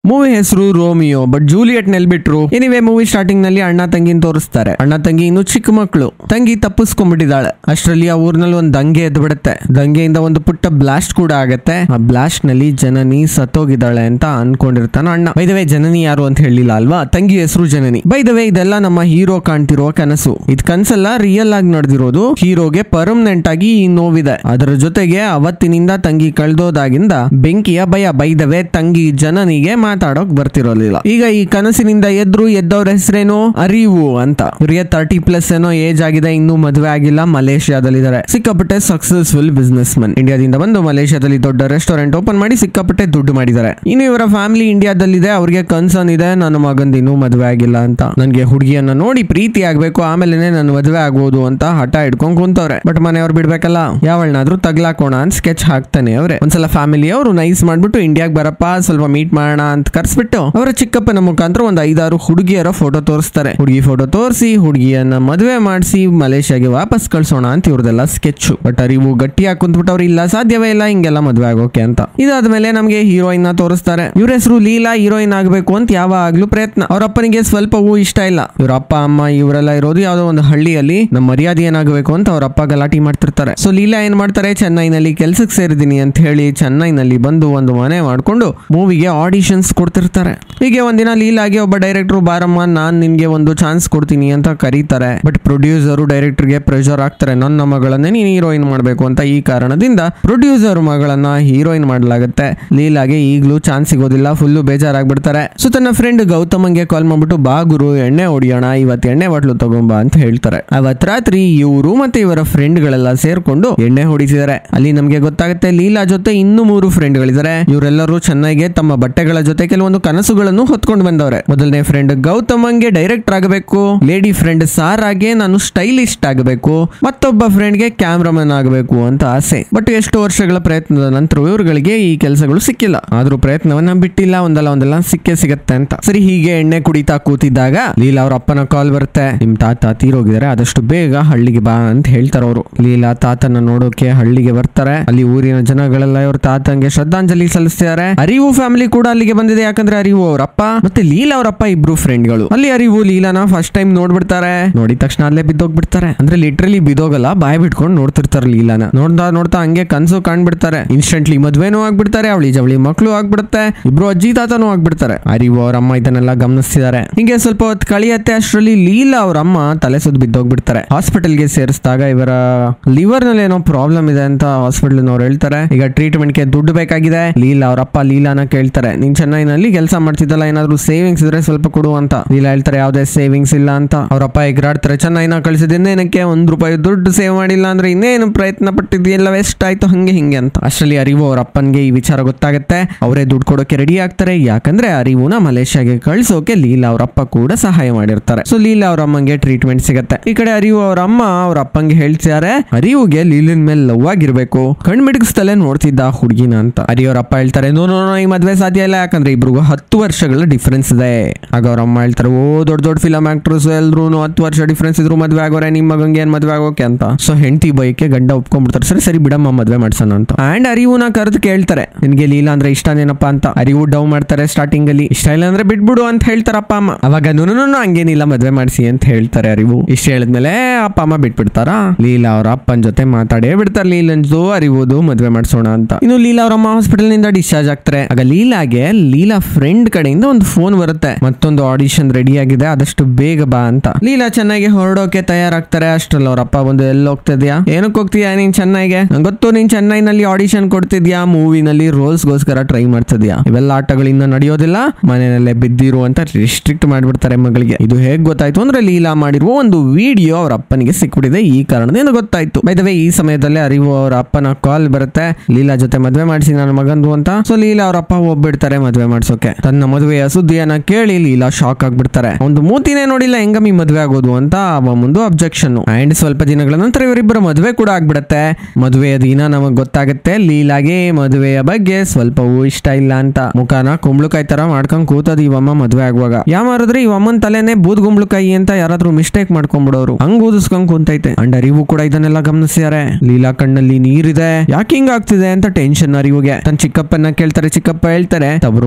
Movie ಹೆಸರು Romeo, but Juliet ನೆಲ್ಬಿಟ್ರು. Anyway movie starting ನಲ್ಲಿ ಅಣ್ಣ ತಂಗಿನ ತೋರಿಸ್ತಾರೆ. ಅಣ್ಣ ತಂಗಿ ಇನ್ನು ಚಿಕ್ಕ ಮಕ್ಕಳು. ತಂಗಿ ತಪ್ಪಿಸ್ಕೊಂಡ್ಬಿಟ್ಟಿದ್ದಾಳೆ. ಅಷ್ಟರಲ್ಲಿ ಆ ಊರ್ನಲ್ಲಿ ಒಂದು ದಂಗೆ ಎದ್ದು ಬಿಡುತ್ತೆ. ದಂಗೆಯಿಂದ ಒಂದು ಪುಟ್ಟ ಬ್ಲಾಸ್ಟ್ ಕೂಡ ಆಗತ್ತೆ. ಆ ಬ್ಲಾಸ್ಟ್ ನಲ್ಲಿ ಜನನಿ ಸತ್ತೋಗಿದ್ದಾಳೆ ಅಂತ ಅನ್ಕೊಂಡಿರ್ತಾನ ಅಣ್ಣ. ಬೈ ದ ವೇ ಜನನಿ ಯಾರು ಅಂತ ಹೇಳಿಲ್ಲ ಅಲ್ವಾ, ತಂಗಿ ಹೆಸರು ಜನನಿ. ಬೈ ದ ವೇ ಇದೆಲ್ಲ ನಮ್ಮ ಹೀರೋ ಕಾಣ್ತಿರೋ ಕನಸು. ಇದ್ ಕನ್ಸಲ್ಲ, ರಿಯಲ್ ಆಗಿ ನಡೆದಿರೋದು. ಹೀರೋಗೆ ಪರ್ಮನೆಂಟ್ ಆಗಿ ಈ ನೋವಿದೆ. ಅದರ ಜೊತೆಗೆ ಅವತ್ತಿನಿಂದ ತಂಗಿ ಕಳ್ದೋದಾಗಿಂದ ಬೆಂಕಿಯ ಭಯ. ಬೈ ದ ವೇ ತಂಗಿ ಜನನಿಗೆ ಮಾತಾಡೋಕ್ ಬರ್ತಿರೋದಿಲ್ಲ. ಈಗ ಈ ಕನಸಿನಿಂದ ಎದ್ದವ್ರ ಹೆಸರೇನು, ಅರಿವು ಅಂತ. ಇವರಿಗೆ 30+ ಏನೋ ಏಜ್ ಆಗಿದೆ, ಇನ್ನೂ ಮದುವೆ ಆಗಿಲ್ಲ. ಮಲೇಷಿಯಾದಲ್ಲಿದ್ದಾರೆ. ಸಿಕ್ಕಾಪಟ್ಟೆ ಸಕ್ಸಸ್ಫುಲ್ ಬಿಸ್ನೆಸ್ ಮನ್. ಇಂಡಿಯಾದಿಂದ ಬಂದು ಮಲೇಷಿಯಾದಲ್ಲಿ ದೊಡ್ಡ ರೆಸ್ಟೋರೆಂಟ್ ಓಪನ್ ಮಾಡಿ ಸಿಕ್ಕಾಪಟ್ಟೆ ದುಡ್ಡು ಮಾಡಿದ್ದಾರೆ. ಇನ್ನು ಇವರ ಫ್ಯಾಮಿಲಿ ಇಂಡಿಯಾದಲ್ಲಿದೆ. ಅವ್ರಿಗೆ ಕನ್ಸರ್ನ್ ಇದೆ, ನನ್ನ ಮಗಂದು ಇನ್ನೂ ಮದುವೆ ಆಗಿಲ್ಲ ಅಂತ. ನನ್ಗೆ ಹುಡುಗಿಯನ್ನ ನೋಡಿ ಪ್ರೀತಿ ಆಗ್ಬೇಕು, ಆಮೇಲೆ ನನ್ನ ಮದುವೆ ಆಗ್ಬೋದು ಅಂತ ಹಠ ಹಿಡ್ಕೊಂಡ್ ಕುಂತವ್ರೆ. ಬಟ್ ಮನೆಯವ್ರು ಬಿಡ್ಬೇಕಲ್ಲ, ಯಾವಳನಾದ್ರೂ ತಗ್ಲಾಕೋಣ ಅಂತ ಸ್ಕೆಚ್ ಹಾಕ್ತಾನೆ ಅವ್ರೆ. ಒಂದ್ಸಲ ಫ್ಯಾಮಿಲಿ ಅವರು ನೈಸ್ ಮಾಡ್ಬಿಟ್ಟು ಇಂಡಿಯಾಗ್ ಬರಪ್ಪ ಸ್ವಲ್ಪ ಮೀಟ್ ಮಾಡೋಣ ಅಂತ ಕರ್ಸ್ಬಿಟ್ಟು ಅವರ ಚಿಕ್ಕಪ್ಪನ ಮುಖಾಂತರ ಒಂದು 5-6 ಹುಡುಗಿಯರ ಫೋಟೋ ತೋರಿಸ್ತಾರೆ. ಹುಡುಗಿ ಫೋಟೋ ತೋರಿಸಿ ಹುಡುಗಿಯನ್ನ ಮದುವೆ ಮಾಡಿಸಿ ಮಲೇಷಿಯಾಗೆ ವಾಪಸ್ ಕಳ್ಸೋಣ ಅಂತ ಇವ್ರದೆಲ್ಲ ಸ್ಕೆಚ್. ಬಟ್ ಅರಿವು ಗಟ್ಟಿಯಾಗಿ ಕುಂತ್ಬಿಟ್ಟು ಅವ್ರು ಇಲ್ಲ ಸಾಧ್ಯವೇ ಇಲ್ಲ ಹಿಂಗೆಲ್ಲ ಮದುವೆ ಆಗೋಕೆ ಅಂತ. ಇದಾದ್ಮೇಲೆ ನಮ್ಗೆ ಹೀರೋಯಿನ್ ನ ತೋರಿಸ್ತಾರೆ. ಇವ್ರ ಹೆಸರು ಲೀಲಾ. ಹೀರೋಯಿನ್ ಆಗ್ಬೇಕು ಅಂತ ಯಾವಾಗ್ಲೂ ಪ್ರಯತ್ನ. ಅವ್ರ ಅಪ್ಪನಿಗೆ ಸ್ವಲ್ಪವೂ ಇಷ್ಟ ಇಲ್ಲ. ಇವ್ರ ಅಪ್ಪ ಅಮ್ಮ ಇವರೆಲ್ಲ ಇರೋದು ಯಾವ್ದೋ ಒಂದು ಹಳ್ಳಿಯಲ್ಲಿ. ನಮ್ಮ ಮರ್ಯಾದೆ ಏನಾಗಬೇಕು ಅಂತ ಅವ್ರ ಅಪ್ಪ ಗಲಾಟಿ ಮಾಡ್ತಿರ್ತಾರೆ. ಸೊ ಲೀಲಾ ಏನ್ ಮಾಡ್ತಾರೆ, ಚೆನ್ನೈನಲ್ಲಿ ಕೆಲ್ಸಕ್ಕೆ ಸೇರಿದೀನಿ ಅಂತ ಹೇಳಿ ಚೆನ್ನೈನಲ್ಲಿ ಬಂದು ಒಂದು ಮನೆ ಮಾಡ್ಕೊಂಡು ಮೂವಿಗೆ ಆಡಿಷನ್ಸ್ ಕೊಡ್ತಿರ್ತಾರೆ. ಹೀಗೆ ಒಂದಿನ ಲೀಲಾಗೆ ಒಬ್ಬ ಡೈರೆಕ್ಟರ್ ಬಾರಮ್ಮ ನಾನ್ ನಿನ್ಗೆ ಒಂದು ಚಾನ್ಸ್ ಕೊಡ್ತೀನಿ ಅಂತ ಕರೀತಾರೆ. ಬಟ್ ಪ್ರೊಡ್ಯೂಸರ್ ಡೈರೆಕ್ಟರ್ಗೆ ಪ್ರೆಷರ್ ಆಗ್ತಾರೆ, ನನ್ನ ಮಗಳನ್ನೇ ನೀನ್ ಹೀರೋಯಿನ್ ಮಾಡ್ಬೇಕು ಅಂತ. ಈ ಕಾರಣದಿಂದ ಪ್ರೊಡ್ಯೂಸರ್ ಮಗಳನ್ನ ಹೀರೋಯಿನ್ ಮಾಡಲಾಗುತ್ತೆ. ಲೀಲಾಗೆ ಈಗಲೂ ಚಾನ್ಸ್ ಸಿಗೋದಿಲ್ಲ, ಫುಲ್ಲು ಬೇಜಾರಾಗ್ಬಿಡ್ತಾರೆ. ಸೊ ತನ್ನ ಫ್ರೆಂಡ್ ಗೌತಮ್ಗೆ ಕಾಲ್ ಮಾಡ್ಬಿಟ್ಟು ಬಾ ಗುರು ಎಣ್ಣೆ ಹೊಡಿಯೋಣ, ಇವತ್ತು ಎಣ್ಣೆ ಬಾಟ್ಲು ತಗೊಂಬಾ ಅಂತ ಹೇಳ್ತಾರೆ. ಅವತ್ ರಾತ್ರಿ ಇವರು ಮತ್ತೆ ಇವರ ಫ್ರೆಂಡ್ ಗಳೆಲ್ಲ ಸೇರ್ಕೊಂಡು ಎಣ್ಣೆ ಹೊಡಿಸಿದ್ದಾರೆ. ಅಲ್ಲಿ ನಮ್ಗೆ ಗೊತ್ತಾಗುತ್ತೆ ಲೀಲಾ ಜೊತೆ ಇನ್ನೂ 3 ಫ್ರೆಂಡ್ ಗಳಿದ್ದಾರೆ. ಇವರೆಲ್ಲರೂ ಚೆನ್ನೈಗೆ ತಮ್ಮ ಬಟ್ಟೆಗಳ ಜೊತೆ ಕೆಲವೊಂದು ಕನಸುಗಳನ್ನು ಹೊತ್ಕೊಂಡು ಬಂದವ್ರೆ. ಮೊದಲನೇ ಫ್ರೆಂಡ್ ಗೌತಮ್ಗೆ ಡೈರೆಕ್ಟರ್ ಆಗಬೇಕು, ಲೇಡಿ ಫ್ರೆಂಡ್ ಸಾರಾಗೆ ನಾನು ಸ್ಟೈಲಿಸ್ಟ್ ಆಗಬೇಕು, ಮತ್ತೊಬ್ಬ ಫ್ರೆಂಡ್ಗೆ ಕ್ಯಾಮ್ರಾಮನ್ ಆಗಬೇಕು ಅಂತ ಆಸೆ. ಬಟ್ ಎಷ್ಟು ವರ್ಷಗಳ ಪ್ರಯತ್ನದ ನಂತರ ಇವರುಗಳಿಗೆ ಈ ಕೆಲಸಗಳು ಸಿಕ್ಕಿಲ್ಲ. ಆದ್ರೂ ಪ್ರಯತ್ನವನ್ನ ಬಿಟ್ಟಿಲ್ಲ, ಒಂದಲ್ಲ ಸಿಕ್ಕೇ ಸಿಗತ್ತೆ ಅಂತ. ಸರಿ, ಹೀಗೆ ಎಣ್ಣೆ ಕುಡಿತಾ ಕೂತಿದ್ದಾಗ ಲೀಲಾ ಅವ್ರ ಅಪ್ಪನ ಕಾಲ್ ಬರುತ್ತೆ. ನಿಮ್ ತಾತ ತೀರೋಗಿದ್ದಾರೆ, ಆದಷ್ಟು ಬೇಗ ಹಳ್ಳಿಗೆ ಬಾ ಅಂತ ಹೇಳ್ತಾರೆ ಅವರು. ಲೀಲಾ ತಾತನ ನೋಡೋಕೆ ಹಳ್ಳಿಗೆ ಬರ್ತಾರೆ. ಅಲ್ಲಿ ಊರಿನ ಜನಗಳೆಲ್ಲ ಇವ್ರ ತಾತಂಗೆ ಶ್ರದ್ಧಾಂಜಲಿ ಸಲ್ಲಿಸ್ತಿದ್ದಾರೆ. ಅರಿವು ಫ್ಯಾಮಿಲಿ ಕೂಡ ಅಲ್ಲಿಗೆ ಬಂದಿದೆ. ಯಾಕಂದ್ರೆ ಅರಿವು ಅವರಪ್ಪ ಮತ್ತೆ ಲೀಲಾ ಅವರಪ್ಪ ಇಬ್ರು ಫ್ರೆಂಡ್ಗಳು. ಅಲ್ಲಿ ಅರಿವು ಲೀಲಾನ ಫಸ್ಟ್ ಟೈಮ್ ನೋಡ್ಬಿಡ್ತಾರೆ. ನೋಡಿದ ತಕ್ಷಣ ಅಲ್ಲೇ ಬಿದ್ದೋಗ್ಬಿಡ್ತಾರೆ. ಅಂದ್ರೆ ಲಿಟ್ರಲಿ ಬಿದ್ದೋಗಲ್ಲ, ಬಾಯ್ ಬಿಟ್ಕೊಂಡು ನೋಡ್ತಿರ್ತಾರೆ ಲೀಲಾನ. ನೋಡ್ತಾ ಹಂಗೆ ಕನ್ಸು ಕಾಣ್ಬಿಡ್ತಾರೆ. ಇನ್ಸ್ಟೆಂಟ್ಲಿ ಮದ್ವೆನೂ ಆಗ್ಬಿಡ್ತಾರೆ. ಅವಳಿ ಜವಳಿ ಮಕ್ಳು ಆಗ್ಬಿಡುತ್ತೆ. ಇಬ್ರು ಅಜ್ಜಿ ತಾತನೂ ಆಗ್ಬಿಡ್ತಾರೆ. ಅರಿವು ಅವ್ರ ಅಮ್ಮ ಇದನ್ನೆಲ್ಲ ಗಮನಿಸ್ತಿದ್ದಾರೆ. ಹಿಂಗೆ ಸ್ವಲ್ಪ ಹೊತ್ತು ಕಳಿಯತ್ತೆ. ಅಷ್ಟರಲ್ಲಿ ಲೀಲಾ ಅವ್ರ ಅಮ್ಮ ತಲೆ ಸುದ್ದು ಬಿದ್ದೋಗ್ಬಿಡ್ತಾರೆ. ಹಾಸ್ಪಿಟಲ್ಗೆ ಸೇರಿಸಿದಾಗ ಇವರ ಲಿವರ್ ನಲ್ಲಿ ಏನೋ ಪ್ರಾಬ್ಲಮ್ ಇದೆ ಅಂತ ಹಾಸ್ಪಿಟಲ್ ನವ್ರು ಹೇಳ್ತಾರೆ. ಈಗ ಟ್ರೀಟ್ಮೆಂಟ್ ಗೆ ದುಡ್ಡು ಬೇಕಾಗಿದೆ. ಲೀಲಾ ಅವ್ರ ಅಪ್ಪ ಲೀಲಾನ ಕೇಳ್ತಾರೆ, ನೀನ್ ಚೆನ್ನೈನಲ್ಲಿ ಕೆಲಸ ಮಾಡ್ತಿದ್ದಲ್ಲ, ಏನಾದ್ರು ಸೇವಿಂಗ್ಸ್ ಇದ್ರೆ ಸ್ವಲ್ಪ ಕೊಡು ಅಂತ. ಲೀಲಾ ಹೇಳ್ತಾರೆ ಯಾವ್ದೇ ಸೇವಿಂಗ್ಸ್ ಇಲ್ಲ ಅಂತ. ಅವ್ರ ಅಪ್ಪ ಎಗರಾಡ್ತಾರೆ, ಚೆನ್ನೈನ ಕಳಿಸಿದ್ದೇನಕ್ಕೆ ₹1 ದುಡ್ಡು ಸೇವ್ ಮಾಡಿಲ್ಲ ಅಂದ್ರೆ ಇನ್ನೇನು ಪ್ರಯತ್ನ ಪಟ್ಟಿದ್ಯೆಲ್ಲ ವೇಸ್ಟ್ ಆಯ್ತು ಹಂಗೆ ಹಿಂಗೆ ಅಂತ. ಅಷ್ಟರಲ್ಲಿ ಅರಿವು ಅವ್ರ ಅಪ್ಪನ್ಗೆ ಈ ವಿಚಾರ ಗೊತ್ತಾಗುತ್ತೆ. ಅವರೇ ದುಡ್ಡು ಕೊಡೋಕೆ ರೆಡಿ ಆಗ್ತಾರೆ. ಯಾಕಂದ್ರೆ ಅರಿವುನ ಮಲೇಷಿಯಾಗೆ ಕಳ್ಸೋಕೆ ಲೀಲಾ ಅವ್ರ ಅಪ್ಪ ಕೂಡ ಸಹಾಯ ಮಾಡಿರ್ತಾರೆ. ಸೊ ಲೀಲಾ ಅವ್ರ ಅಮ್ಮಂಗೆ ಟ್ರೀಟ್ಮೆಂಟ್ ಸಿಗತ್ತೆ. ಈ ಕಡೆ ಅರಿವು ಅವ್ರ ಅಮ್ಮ ಅವ್ರ ಅಪ್ಪಂಗೆ ಹೇಳ್ತಿದ್ದಾರೆ, ಅರಿವುಗೆ ಲೀಲಿನ ಮೇಲೆ ಲವ್ ಆಗಿರ್ಬೇಕು, ಕಣ್ ಮಿಡಗಿಸ್ತಲೇ ನೋಡ್ತಿದ್ದ ಹುಡುಗಿನ ಅಂತ. ಅರಿವು ಅವ್ರ ಅಪ್ಪ ಹೇಳ್ತಾರೆ, ನೋ ಈ ಮದ್ವೆ ಸಾಧ್ಯ ಇಲ್ಲ, ಯಾಕಂದ್ರೆ ಇಬ್ರಿಗೂ 10 ವರ್ಷಗಳ ಡಿಫ್ರೆನ್ಸ್ ಇದೆ. ಆಗ ಅವ್ರ ಅಮ್ಮ ಹೇಳ್ತಾರೆ, ಓ ದೊಡ್ಡ ಫಿಲಂ ಆಕ್ಟರ್ಸ್ ಎಲ್ರು 10 ವರ್ಷ ಡಿಫ್ರೆನ್ಸ್ ಇದ್ರು ಮದ್ವೆ ಆಗೋರೆ, ನಿಮ್ಮ ಮಗಂಗೆ ಏನ್ ಮದ್ವೆ ಆಗೋಕೆ ಅಂತ. ಸೊ ಹೆಂಡತಿ ಬೈಕೆ ಗಂಡ ಒಪ್ಕೊಂಡ್ಬಿಡ್ತಾರೆ. ಸರಿ ಬಿಡಮ್ಮ ಮದ್ವೆ ಮಾಡ್ಸೋಣ ಅಂತ. ಅಂಡ್ ಅರಿವುನ ಕರೆದು ಕೇಳ್ತಾರೆ, ನಿನ್ಗೆ ಲೀಲಾ ಅಂದ್ರೆ ಇಷ್ಟನೇನಪ್ಪಾ ಅಂತ. ಅರಿವು ಡೌ ಮಾಡ್ತಾರೆ ಸ್ಟಾರ್ಟಿಂಗ್ ಅಲ್ಲಿ. ಇಷ್ಟ ಇಲ್ಲ ಅಂದ್ರೆ ಬಿಟ್ಬಿಡು ಅಂತ ಹೇಳ್ತಾರ ಅಪ್ಪ ಅಮ್ಮ. ಅವಾಗ ಹಂಗೇನಿಲ್ಲ ಮದ್ವೆ ಮಾಡಿಸಿ ಅಂತ ಹೇಳ್ತಾರೆ ಅರಿವು. ಇಷ್ಟ ಹೇಳಿದ್ಮೇಲೆ ಅಪ್ಪ ಅಮ್ಮ ಬಿಟ್ಬಿಡ್ತಾರ. ಲೀಲಾ ಅವ್ರ ಅಪ್ಪನ ಜೊತೆ ಮಾತಾಡೇ ಬಿಡ್ತಾರೆ. ಲೀಲಂಜು ಅರಿವುದು ಮದ್ವೆ ಮಾಡ್ಸೋಣ ಅಂತ. ಇನ್ನು ಲೀಲಾ ಅವ್ರ ಅಮ್ಮ ಹಾಸ್ಪಿಟಲ್ ನಿಂದ ಡಿಸ್ಚಾರ್ಜ್ ಆಗ್ತಾರೆ. ಆಗ ಲೀಲಾಗೆ ಲೀಲಾ ಫ್ರೆಂಡ್ ಕಡೆಯಿಂದ ಒಂದು ಫೋನ್ ಬರುತ್ತೆ, ಮತ್ತೊಂದು ಆಡಿಷನ್ ರೆಡಿ ಆಗಿದೆ, ಆದಷ್ಟು ಬೇಗ ಬಾ ಅಂತ. ಲೀಲಾ ಚೆನ್ನೈಗೆ ಹೊರಡೋಕೆ ತಯಾರಾಗ್ತಾರೆ. ಅಷ್ಟ್ರಲ್ಲಿ ಅವ್ರ ಅಪ್ಪ ಬಂದು ಎಲ್ಲಿ ಹೋಗ್ತಿದ್ಯಾ, ಏನಕ್ಕೆ ಹೋಗ್ತೀಯಾ ನೀನ್ ಚೆನ್ನೈಗೆ, ನಂಗೆ ಗೊತ್ತು ನೀನ್ ಚೆನ್ನೈನಲ್ಲಿ ಆಡಿಷನ್ ಕೊಡ್ತಿದ್ಯಾ, ಮೂವಿನಲ್ಲಿ ರೋಲ್ಸ್ಗೋಸ್ಕರ ಟ್ರೈ ಮಾಡ್ತಿದ್ಯಾ, ಇವೆಲ್ಲ ಆಟಗಳಿಂದ ನಡೆಯೋದಿಲ್ಲ, ಮನೆಯಲ್ಲೇ ಬಿದ್ದಿರು ಅಂತ ರಿಸ್ಟ್ರಿಕ್ಟ್ ಮಾಡ್ಬಿಡ್ತಾರೆ ಮಗಳಿಗೆ. ಇದು ಹೇಗ್ ಗೊತ್ತಾಯ್ತು ಅಂದ್ರೆ ಲೀಲಾ ಮಾಡಿರುವ ಒಂದು ವಿಡಿಯೋ ಅವ್ರ ಅಪ್ಪನಿಗೆ ಸಿಕ್ಬಿಟ್ಟಿದೆ. ಈ ಕಾರಣದಿಂದ ಗೊತ್ತಾಯ್ತು. ಬೈ ದ ವೇ ಈ ಸಮಯದಲ್ಲೇ ಅರಿವು ಅವರ ಅಪ್ಪನ ಕಾಲ್ ಬರುತ್ತೆ, ಲೀಲಾ ಜೊತೆ ಮದ್ವೆ ಮಾಡಿಸಿ ನನ್ನ ಮಗಂದು ಅಂತ. ಸೊ ಲೀಲಾ ಅವ್ರ ಅಪ್ಪ ಹೋಗ್ಬಿಡ್ತಾರೆ ಮದ್ವೆ ಮಾಡ್ಸೋಕೆ. ತನ್ನ ಮದುವೆಯ ಸುದ್ದಿಯನ್ನ ಕೇಳಿ ಲೀಲಾ ಶಾಕ್ ಆಗ್ಬಿಡ್ತಾರೆ. ಒಂದು ಮೂತಿನೇ ನೋಡಿಲ್ಲ ಹೆಂಗಮ್ಮಿ ಮದ್ವೆ ಆಗೋದು ಅಂತ ಅವ ಮುಂದೆ ಅಬ್ಜೆಕ್ಷನ್. ಅಂಡ್ ಸ್ವಲ್ಪ ದಿನಗಳ ನಂತರ ಇವರಿಬ್ಬರ ಮದುವೆ ಕೂಡ ಆಗ್ಬಿಡತ್ತೆ. ಮದುವೆಯ ದಿನ ನಮಗ್ ಗೊತ್ತಾಗುತ್ತೆ ಲೀಲಾಗೆ ಮದುವೆಯ ಬಗ್ಗೆ ಸ್ವಲ್ಪವೂ ಇಷ್ಟ ಇಲ್ಲ ಅಂತ. ಮುಖಾನ ಕುಂಬಳಕಾಯಿ ತರ ಮಾಡ್ಕೊಂಡ್ ಕೂತದ ಇವಮ್ಮ ಮದ್ವೆ ಆಗುವಾಗ. ಯಾಮಾರಿದ್ರೆ ಇವಮ್ಮನ್ ತಲೆನೆ ಬೂದ್ ಗುಂಬಳಕಾಯಿ ಅಂತ ಯಾರಾದ್ರೂ ಮಿಸ್ಟೇಕ್ ಮಾಡ್ಕೊಂಡ್ಬಿಡೋರು, ಹಂಗ್ ಊದಿಸ್ಕೊಂಡ್ ಕುಂತೈತೆ. ಅಂಡ್ ಅರಿವು ಕೂಡ ಇದನ್ನೆಲ್ಲ ಗಮನಿಸಿದ್ದಾರೆ. ಲೀಲಾ ಕಣ್ಣಲ್ಲಿ ನೀರಿದೆ, ಯಾಕೆ ಹಿಂಗ ಆಗ್ತಿದೆ ಅಂತ ಟೆನ್ಷನ್ ಅರಿವುಗೆ. ತನ್ನ ಚಿಕ್ಕಪ್ಪನ ಕೇಳ್ತಾರೆ. ಚಿಕ್ಕಪ್ಪ ಹೇಳ್ತಾರೆ, ತವರು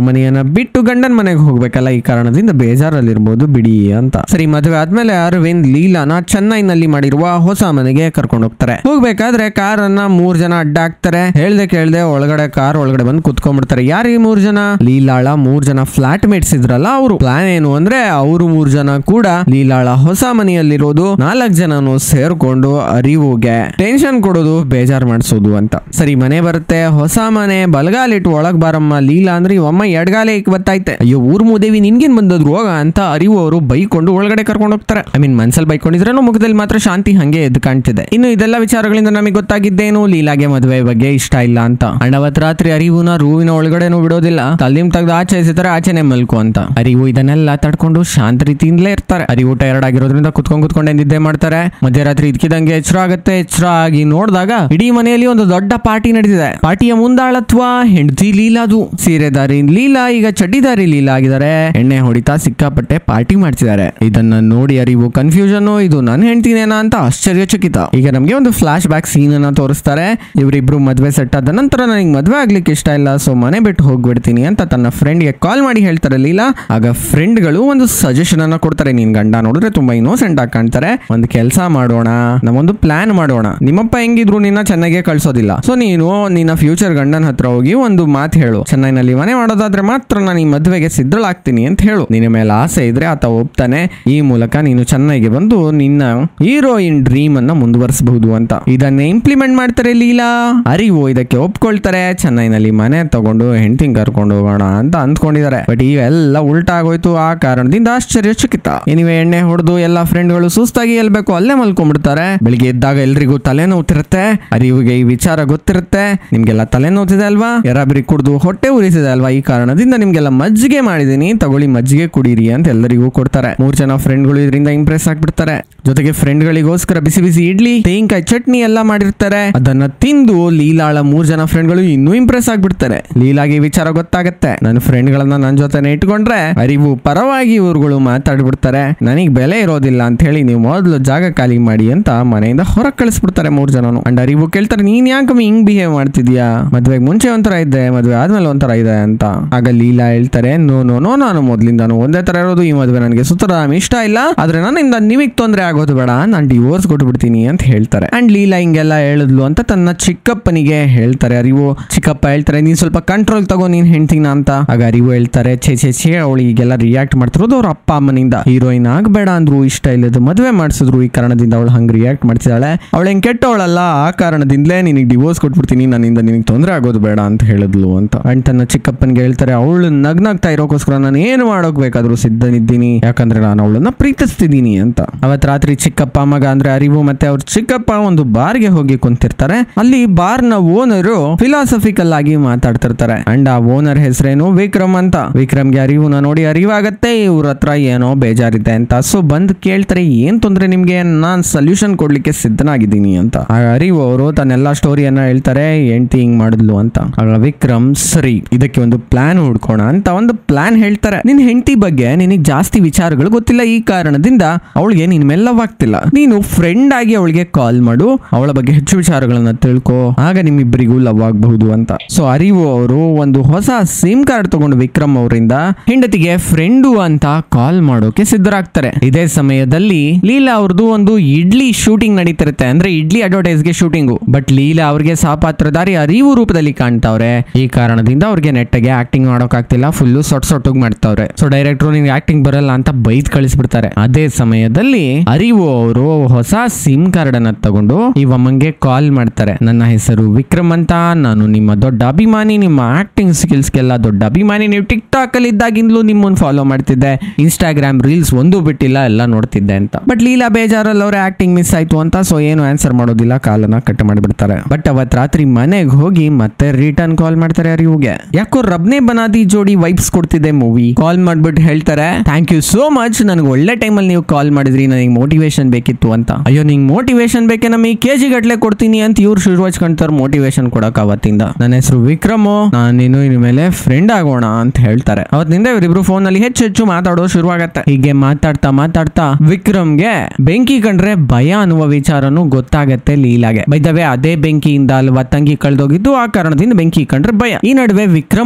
ಮನೆಯನ್ನ ಬಿಟ್ಟು ಗಂಡನ್ ಮನೆಗೆ ಹೋಗ್ಬೇಕಲ್ಲ, ಈ ಕಾರಣದಿಂದ ಬೇಜಾರಲ್ಲಿರ್ಬೋದು ಬಿಡಿ ಅಂತ. ಸರಿ, ಮದುವೆ ಆದ್ಮೇಲೆ ಅರವಿಂದ್ ಲೀಲಾನ ಚೆನ್ನೈನಲ್ಲಿ ಮಾಡಿರುವ ಹೊಸ ಮನೆಗೆ ಕರ್ಕೊಂಡು ಹೋಗ್ತಾರೆ. ಹೋಗ್ಬೇಕಾದ್ರೆ ಕಾರನ್ನ 3 ಜನ ಅಡ್ಡ ಹಾಕ್ತಾರೆ. ಹೇಳ್ದೆ ಒಳಗಡೆ ಕಾರ್ ಒಳಗಡೆ ಬಂದು ಕುತ್ಕೊಂಡ್ಬಿಡ್ತಾರೆ. ಯಾರು ಈ 3 ಜನ? ಲೀಲಾಳ 3 ಜನ ಫ್ಲಾಟ್ ಮೇಟ್ಸ್ ಇದ್ರಲ್ಲ ಅವರು. ಪ್ಲಾನ್ ಏನು ಅಂದ್ರೆ ಅವರು 3 ಜನ ಕೂಡ ಲೀಲಾಳ ಹೊಸ ಮನೆಯಲ್ಲಿರೋದು 4 ಜನನು ಸೇರ್ಕೊಂಡು ಅರಿವುಗೆ ಟೆನ್ಷನ್ ಕೊಡೋದು, ಬೇಜಾರ್ ಮಾಡಿಸೋದು ಅಂತ. ಸರಿ, ಮನೆ ಬರುತ್ತೆ. ಹೊಸ ಮನೆ. ಬಲಗಾಲಿಟ್ಟು ಒಳಗ್ ಬಾರಮ್ಮ ಲೀಲಾ ಅಂದ್ರೆ ಇವಮ್ಮ ಎಡಗಾಲೆ ಬತ್ತೈತೆ. ಅಯ್ಯೋ ಊರ್ ಮೂದೇವಿ ನಿನ್ಗೇನ್ ಬಂದದ್ರು ಹೋಗ ಅಂತ ಅರಿವು ಅವರು ಬೈಕೊಂಡು ಒಳಗಡೆ ಕರ್ಕೊಂಡು ಹೋಗ್ತಾರೆ. ಐ ಮೀನ್ ಮನ್ಸಲ್ಲಿ ಬೈಕೊಂಡಿದ್ರೇನು, ಮುಖದಲ್ಲಿ ಮಾತ್ರ ಶಾಂತಿ ಹಂಗೆ ಎದ್ದು ಕಾಣ್ತಿದೆ. ಇನ್ನು ಇದೆಲ್ಲ ವಿಚಾರಗಳಿಂದ ನಮಗೆ ಗೊತ್ತಾಗಿದ್ದೇನು, ಲೀಲಾಗೆ ಮದುವೆ ಬಗ್ಗೆ ಇಷ್ಟ ಇಲ್ಲ ಅಂತ. ಅಂಡ್ ಅವತ್ ರಾತ್ರಿ ಅರಿವುನ ರೂವಿನ ಒಳಗಡೆನೂ ಬಿಡೋದಿಲ್ಲ. ತಲೆಮ್ ತೆಗ್ದು ಆಚೆ ಎಸಿತಾರೆ, ಆಚೆನೆ ಮಲ್ಕು ಅಂತ. ಅರಿವು ಇದನ್ನೆಲ್ಲ ತಡ್ಕೊಂಡು ಶಾಂತ ರೀತಿಯಿಂದಲೇ ಇರ್ತಾರೆ. ಅರಿವು ಟೈರ್ಡ್ ಆಗಿರೋದ್ರಿಂದ ಕುತ್ಕೊಂಡೇ ನಿದ್ದೆ ಮಾಡ್ತಾರೆ. ಮಧ್ಯರಾತ್ರಿ ಇದ್ಕಿದಂಗೆ ಎಚ್ಚರ ಆಗುತ್ತೆ. ಎಚ್ಚರ ಆಗಿ ನೋಡಿದಾಗ ಇಡೀ ಮನೆಯಲ್ಲಿ ಒಂದು ದೊಡ್ಡ ಪಾರ್ಟಿ ನಡೆದಿದೆ. ಪಾರ್ಟಿಯ ಮುಂದಾಳತ್ವ ಹೆಂಡತಿ ಲೀಲಾದು. ಸೀರೆದಾರಿ ಲೀಲಾ ಈಗ ಚಡ್ಡಿದಾರಿ ಲೀಲಾ ಆಗಿದ್ದಾರೆ. ಎಣ್ಣೆ ಹೊಡಿತಾ ಸಿಕ್ಕಾಪಟ್ಟೆ ಪಾರ್ಟಿ ಮಾಡ್ತಿದ್ದಾರೆ. ಇದನ್ನ ನೋಡಿ ಅರಿವು ಕನ್ಫ್ಯೂಷನ್, ಇದು ನನ್ನ ಹೆಂಡತಿನೇನಾ ಅಂತ ಆಶ್ಚರ್ಯಚಕಿತ. ಈಗ ನಮ್ಗೆ ಒಂದು ಫ್ಲಾಶ್ ಬ್ಯಾಕ್ ಸೀನ್ ಅನ್ನ ತೋರಿಸ್ತಾರೆ. ಇವರಿಬ್ರು ಮದ್ವೆ ಸೆಟ್ ಆದ ನಂತರ ನನಗೆ ಮದ್ವೆ ಆಗ್ಲಿಕ್ಕೆ ಇಷ್ಟ ಇಲ್ಲ, ಸೊ ಮನೆ ಬಿಟ್ಟು ಹೋಗ್ಬಿಡ್ತೀನಿ ಅಂತ ತನ್ನ ಫ್ರೆಂಡ್ ಗೆ ಕಾಲ್ ಮಾಡಿ ಹೇಳ್ತಾರೆ ಲೀಲಾ. ಆಗ ಫ್ರೆಂಡ್ ಗಳು ಒಂದು ಸಜೆಷನ್ ಅನ್ನ ಕೊಡ್ತಾರೆ. ನಿನ್ ಗಂಡ ನೋಡಿದ್ರೆ ತುಂಬಾ ಇನ್ನೋಸೆಂಟ್ ಆಗಿ ಕಾಣ್ತಾರೆ, ಒಂದು ಕೆಲಸ ಮಾಡೋಣ, ನಾವೊಂದು ಪ್ಲಾನ್ ಮಾಡೋಣ. ನಿಮ್ಮಪ್ಪ ಹೆಂಗಿದ್ರು ನಿನ್ನ ಚೆನ್ನಾಗೆ ಕಳ್ಸೋದಿಲ್ಲ, ಸೊ ನೀನು ನಿನ್ನ ಫ್ಯೂಚರ್ ಗಂಡನ ಹತ್ರ ಹೋಗಿ ಒಂದು ಮಾತು ಹೇಳು, ಚೆನ್ನೈನಲ್ಲಿ ಮನೆ ಮಾಡೋದಾದ್ರೆ ಮಾತ್ರ ನಾನು ಈ ಮದ್ವೆಗೆ ಸಿದ್ಧಳಾಗ್ತೀನಿ ಅಂತ ಹೇಳು. ನಿನ್ನ ಮೇಲೆ ಆಸೆ ಇದ್ರೆ ಆತ ಒಪ್ತಾನೆ. ಈ ಮೂಲಕ ನೀನು ಚೆನ್ನೈಗೆ ಬಂದು ನಿನ್ನ ಹೀರೋಯಿನ್ ಡ್ರೀಮ್ ಅನ್ನ ಮುಂದುವರಿಸಬಹುದು ಅಂತ. ಇದನ್ನೇ ಇಂಪ್ಲಿಮೆಂಟ್ ಮಾಡ್ತಾರೆ ಲೀಲಾ. ಅರಿವು ಇದಕ್ಕೆ ಒಪ್ಕೊಳ್ತಾರೆ. ಚೆನ್ನೈನಲ್ಲಿ ಮನೆ ತಗೊಂಡು ಹೆಂಡತಿಂಗ್ ಕರ್ಕೊಂಡು ಹೋಗೋಣ ಅಂತ ಅಂದ್ಕೊಂಡಿದ್ದಾರೆ. ಬಟ್ ಈಗ ಎಲ್ಲ ಉಲ್ಟಾ ಆಗೋಯ್ತು. ಆ ಕಾರಣದಿಂದ ಆಶ್ಚರ್ಯಚಕಿತ. ಎನಿವೆ ಎಣ್ಣೆ ಹೊಡೆದು ಎಲ್ಲ ಫ್ರೆಂಡ್ಗಳು ಸುಸ್ತಾಗಿ ಎಲ್ಬೇಕು ಅಲ್ಲೇ ಮಲ್ಕೊಂಡ್ಬಿಡ್ತಾರೆ. ಬೆಳಿಗ್ಗೆ ಎದ್ದಾಗ ಎಲ್ರಿಗೂ ತಲೆನೋವ್ತಿರುತ್ತೆ. ಅರಿವಿಗೆ ಈ ವಿಚಾರ ಗೊತ್ತಿರುತ್ತೆ. ನಿಮ್ಗೆಲ್ಲ ತಲೆನೋವ್ತಿದೆ ಅಲ್ವಾ, ಎರಾಬಿರಿ ಕುಡ್ದು ಹೊಟ್ಟೆ ಉರಿಸಿದೆ ಅಲ್ವಾ, ಈ ಕಾರಣದಿಂದ ನಿಮ್ಗೆಲ್ಲ ಮಜ್ಜಿಗೆ ಮಾಡಿದೀನಿ, ತಗೊಳ್ಳಿ ಮಜ್ಜಿಗೆ ಕುಡೀರಿ ಅಂತ ಎಲ್ಲರಿಗೂ ಕೊಡ್ತಾರೆ. 3 ಜನ ಫ್ರೆಂಡ್ಗಳು ಇದರಿಂದ ಇಂಪ್ರೆಸ್ ಆಗ್ಬಿಡ್ತಾರೆ. ಜೊತೆಗೆ ಫ್ರೆಂಡ್ಗಳಿಗೋಸ್ಕರ ಬಿಸಿ ಬಿಸಿ ಇಡ್ಲಿ, ತೆಂಗಿನಕಾಯಿ ಚಟ್ನಿ ಎಲ್ಲ ಮಾಡಿರ್ತಾರೆ. ಅದನ್ನ ತಿಂದು ಲೀಲಾಳ 3 ಜನ ಫ್ರೆಂಡ್ಗಳು ಇನ್ನೂ ಇಂಪ್ರೆಸ್ ಆಗ್ಬಿಡ್ತಾರೆ. ಲೀಲಾಗೆ ವಿಚಾರ ಗೊತ್ತಾಗತ್ತೆ. ನನ್ನ ಫ್ರೆಂಡ್ಗಳನ್ನ ನನ್ನ ಜೊತೆನೆ ಇಟ್ಕೊಂಡ್ರೆ ಅರಿವು ಪರವಾಗಿ ಇವ್ರುಗಳು ಮಾತಾಡ್ಬಿಡ್ತಾರೆ, ನನಗ್ ಬೆಲೆ ಇರೋದಿಲ್ಲ ಅಂತ ಹೇಳಿ ನೀವು ಮೊದಲು ಜಾಗ ಖಾಲಿ ಮಾಡಿ ಅಂತ ಮನೆಯಿಂದ ಹೊರಗೆ ಕಳಿಸ್ಬಿಡ್ತಾರೆ 3 ಜನನು. ಅಂಡ್ ಅರಿವು ಕೇಳ್ತಾರೆ, ನೀನ್ ಯಾಕಮ್ಮಿ ಹಿಂಗ್ ಬಿಹೇವ್ ಮಾಡ್ತಿದ್ಯಾ, ಮದ್ವೆಗೆ ಮುಂಚೆ ಒಂಥರ ಇದ್ದೆ, ಮದ್ವೆ ಆದ್ಮೇಲೆ ಒಂಥರ ಇದೆ ಅಂತ. ಆಗ ಲೀಲಾ ಹೇಳ್ತಾರೆ, ನೋ ನಾನು ಮೊದ್ಲಿಂದಾನು ಒಂದೇ ತರ ಇರೋದು, ಈ ಮದ್ವೆ ನನಗೆ ಸುತ್ತರಾಮ್ ಇಷ್ಟ ಇಲ್ಲ, ಆದ್ರೆ ನನ್ನಿಂದ ನಿಮಗ್ ತೊಂದರೆ ಆಗೋದು ಬೇಡ, ನಾನು ಡಿವೋರ್ಸ್ ಕೊಟ್ಬಿಡ್ತೀನಿ ಅಂತ ಹೇಳ್ತಾರೆ. ಅಂಡ್ ಲೀಲಾ ಹಿಂಗೆಲ್ಲ ಹೇಳಿದ್ಲು ಅಂತ ತನ್ನ ಚಿಕ್ಕಪ್ಪನಿಗೆ ಹೇಳ್ತಾರೆ. ಅರಿವು ಚಿಕ್ಕಪ್ಪ ಹೇಳ್ತಾರೆ, ನೀನ್ ಸ್ವಲ್ಪ ಕಂಟ್ರೋಲ್ ತಗೋ ನೀನ್ ಹೆಂಡ್ತಿನ ಅಂತ. ಆಗ ಅರಿವು ಹೇಳ್ತಾರೆ, ಛೇ ಅವಳು ಈಗೆಲ್ಲ ರಿಯಾಕ್ಟ್ ಮಾಡ್ತಿರೋದು ಅವ್ರ ಅಪ್ಪ ಅಮ್ಮನಿಂದ, ಹೀರೋಯಿನ್ ಆಗಬೇಡ ಅಂದ್ರು, ಇಷ್ಟ ಇಲ್ಲದು ಮದುವೆ ಮಾಡಿಸಿದ್ರು, ಈ ಕಾರಣದಿಂದ ಅವಳು ಹಂಗ್ ರಿಯಾಕ್ಟ್ ಮಾಡ್ತಿದ್ದಾಳೆ, ಅವಳು ಹೆಂಗ್ ಕೆಟ್ಟವಳಲ್ಲ, ಆ ಕಾರಣದಿಂದಲೇ ನಿನಗೆ ಡಿವೋರ್ಸ್ ಕೊಟ್ಬಿಡ್ತೀನಿ, ನನ್ನಿಂದ ನಿನಗೆ ತೊಂದರೆ ಆಗೋದು ಬೇಡ ಅಂತ ಹೇಳಿದ್ಲು ಅಂತ. ಅಂಡ್ ತನ್ನ ಚಿಕ್ಕಪ್ಪನಿಗೆ ಹೇಳ್ತಾರೆ, ಅವಳು ನಗ್ನಾಗ್ತಾ ಇರೋಕೋಸ್ಕರ ನಾನು ಏನು ಮಾಡೋಕ್ ಬೇಕಾದ್ರೂ ಸಿದ್ಧನಿದ್ದೀನಿ, ಯಾಕಂದ್ರೆ ನಾನು ಅವಳನ್ನ ಪ್ರೀತಿಸ್ತಿದ್ದೀನಿ ಅಂತ. ಅವತ್ ರಾತ್ರಿ ಚಿಕ್ಕಪ್ಪ ಮಗ ಅಂದ್ರೆ ಅರಿವು ಮತ್ತೆ ಅವ್ರ ಚಿಕ್ಕಪ್ಪ ಒಂದು ಬಾರ್ಗೆ ಹೋಗಿ ಕುಂತಿರ್ತಾರೆ. ಅಲ್ಲಿ ಬಾರ್ ನ ಓನರು ಫಿಲಾಸಫಿಕಲ್ ಆಗಿ ಮಾತಾಡ್ತಿರ್ತಾರೆ. ಅಂಡ್ ಆ ಓನರ್ ಹೆಸರೇನು ವಿಕ್ರಮ್ ಅಂತ. ವಿಕ್ರಮ್ಗೆ ಅರಿವುನ ನೋಡಿ ಅರಿವಾಗತ್ತೆ ಇವ್ರ ಹತ್ರ ಏನೋ ಬೇಜಾರಿದೆ ಅಂತ. ಸೊ ಬಂದ್ ಕೇಳ್ತಾರೆ, ಏನ್ ತೊಂದ್ರೆ ನಿಮ್ಗೆ, ನಾನ್ ಸೊಲ್ಯೂಷನ್ ಕೊಡ್ಲಿಕ್ಕೆ ಸಿದ್ಧನಾಗಿದ್ದೀನಿ ಅಂತ. ಅರಿವು ಅವರು ತನ್ನೆಲ್ಲಾ ಸ್ಟೋರಿಯನ್ನ ಹೇಳ್ತಾರೆ, ಹೆಂಡತಿ ಹಿಂಗ್ ಮಾಡಿದ್ಲು ಅಂತ. ಆಗ ವಿಕ್ರಮ್, ಸರಿ ಇದಕ್ಕೆ ಒಂದು ಪ್ಲಾನ್ ಹುಡ್ಕೋಣ ಅಂತ ಒಂದು ಪ್ಲಾನ್ ಹೇಳ್ತಾರೆ. ನಿನ್ ಹೆಂಡತಿ ಬಗ್ಗೆ ನಿನಗೆ ಜಾಸ್ತಿ ವಿಚಾರಗಳು ಗೊತ್ತಿಲ್ಲ, ಈ ಕಾರಣದಿಂದ ಅವಳಿಗೆ ನಿನ್ ಮೇಲೆ ಲವ್ ಆಗ್ತಿಲ್ಲ, ನೀನು ಫ್ರೆಂಡ್ ಆಗಿ ಅವಳಿಗೆ ಕಾಲ್ ಮಾಡು, ಅವಳ ಬಗ್ಗೆ ಹೆಚ್ಚು ವಿಚಾರಗಳನ್ನ ತಿಳ್ಕೊ, ಆಗ ನಿಮ್ಮಿಬ್ಬರಿಗೂ ಲವ್ ಆಗಬಹುದು ಅಂತ. ಸೊ ಅರಿವು ಅವರು ಒಂದು ಹೊಸ ಸಿಮ್ ಕಾರ್ಡ್ ತಗೊಂಡು ವಿಕ್ರಮ್ ಅವರಿಂದ ಹೆಂಡತಿಗೆ ಫ್ರೆಂಡು ಅಂತ ಕಾಲ್ ಮಾಡೋಕೆ ಸಿದ್ಧರಾಗ್ತಾರೆ. ಇದೇ ಸಮಯದಲ್ಲಿ ಲೀಲಾ ಅವ್ರದ್ದು ಒಂದು ಇಡ್ಲಿ ಶೂಟಿಂಗ್ ನಡೀತಿರುತ್ತೆ, ಅಂದ್ರೆ ಇಡ್ಲಿ ಅಡ್ವರ್ಟೈಸ್ ಗೆ ಶೂಟಿಂಗು. ಬಟ್ ಲೀಲಾ ಅವ್ರಿಗೆ ಸಹಪಾತ್ರಧಾರಿ ಅರಿವು ರೂಪದಲ್ಲಿ ಕಾಣ್ತಾವ್ರೆ. ಈ ಕಾರಣದಿಂದ ಅವ್ರಿಗೆ ನೆಟ್ಟಗೆ ಆಕ್ಟಿಂಗ್ ಮಾಡೋಕ್ ಆಗ್ತಿಲ್ಲ, ಫುಲ್ಲು ಸೊಟ್ಟು ಮಾಡ್ತಾವ್ರೆ. ಸೊ ಡೈರೆಕ್ಟರ್ ನಿಮ್ಗೆ ಆಕ್ಟಿಂಗ್ ಬರಲ್ಲ ಅಂತ ಬೈದ್ ಕಳಿಸ್ಬಿಡ್ತಾರೆ. ಅದೇ ಸಮಯದಲ್ಲಿ ಅರಿವು ಅವರು ಹೊಸ ಸಿಮ್ ಕಾರ್ಡ್ ಅನ್ನ ತಗೊಂಡು ಇವಮ್ಮಂಗೆ ಕಾಲ್ ಮಾಡ್ತಾರೆ. ನನ್ನ ಹೆಸರು ವಿಕ್ರಮ್ ಅಂತ, ನಾನು ನಿಮ್ಮ ದೊಡ್ಡ ಅಭಿಮಾನಿ, ನಿಮ್ಮ ಆಕ್ಟಿಂಗ್ ಸ್ಕಿಲ್ಸ್ಗೆಲ್ಲ ದೊಡ್ಡ ಅಭಿಮಾನಿ, ನೀವು ಟಿಕ್ ಟಾಕ್ ಅಲ್ಲಿ ಇದ್ದಾಗಿಂದಲೂ ನಿಮ್ಮನ್ನು ಫಾಲೋ ಮಾಡ್ತಿದ್ದೆ, ಇನ್ಸ್ಟಾಗ್ರಾಮ್ ರೀಲ್ಸ್ ಒಂದು ಬಿಟ್ಟಿಲ್ಲ, ಎಲ್ಲ ನೋಡ್ತಿದ್ದೆ ಅಂತ. ಬಟ್ ಲೀಲಾ ಬೇಜಾರಲ್ಲಿ ಅವ್ರ ಆಕ್ಟಿಂಗ್ ಮಿಸ್ ಆಯ್ತು ಅಂತ, ಸೊ ಏನು ಆನ್ಸರ್ ಮಾಡೋದಿಲ್ಲ, ಕಾಲನ್ನ ಕಟ್ ಮಾಡಿಬಿಡ್ತಾರೆ. ಬಟ್ ಅವತ್ ರಾತ್ರಿ ಮನೆಗೆ ಹೋಗಿ ಮತ್ತೆ ರಿಟರ್ನ್ ಕಾಲ್ ಮಾಡ್ತಾರೆ ಅರಿವುಗೆ. ಯಾಕೋ ರಬ್ನೆ ಬನಾದಿ ಜೋಡಿ ವೈಬ್ಸ್ ಕೊಡ್ತಿದೆ ಮೂವಿ. ಕಾಲ್ ಮಾಡ್ಬಿಟ್ಟು ಹೇಳ್ತಾರೆ, ಥ್ಯಾಂಕ್ ಯು ಸೋ ಮಚ್, ನನಗೆ ಒಳ್ಳೆ ಟೈಮಲ್ಲಿ ನೀವು ಕಾಲ್ ಮಾಡಿದ್ರಿ, ನನಗೆ ಮೋಟಿವೇಶನ್ ಬೇಕಿತ್ತು ಅಂತ. ಅಯ್ಯೋ ನಿಂಗೆ ಮೋಟಿವೇಶನ್ ಬೇಕೆ, ನಮಗೆ ಕೆಜಿ ಗಟ್ಲೆ ಕೊಡ್ತೀನಿ ಅಂತ ಇವ್ರು ಶುರು ಹಚ್ಕೊಂತಾರೆ ಮೋಟಿವೇಶನ್ ಕೊಡಕ್. ಅವತ್ತಿಂದ ನನ್ನ ಹೆಸರು ವಿಕ್ರಮ್, ನಾನು ನೀನು ಇನ್ ಮೇಲೆ ಫ್ರೆಂಡ್ ಆಗೋಣ ಅಂತ ಹೇಳ್ತಾರೆ. ಅವತ್ತಿನಿಂದ ಇವರಿಬ್ರು ಫೋನ್ ಅಲ್ಲಿ ಹೆಚ್ಚು ಮಾತಾಡೋದು ಶುರುವಾಗತ್ತೆ. ಹೀಗೆ ಮಾತಾಡ್ತಾ ವಿಕ್ರಮ್ಗೆ ಬೆಂಕಿ ಕಂಡ್ರೆ ಭಯ ಅನ್ನುವ ವಿಚಾರನು ಗೊತ್ತಾಗತ್ತೆ ಲೀಲಾಗೆ. ಬೈದವೆ ಅದೇ ಬೆಂಕಿಯಿಂದ ಅಲ್ವಾ ತಂಗಿ ಕಳೆದೋಗಿದ್ದು, ಆ ಕಾರಣದಿಂದ ಬೆಂಕಿ ಕಂಡ್ರೆ ಭಯ. ಈ ನಡುವೆ ವಿಕ್ರಮ್ ಮುಖಾಂತರ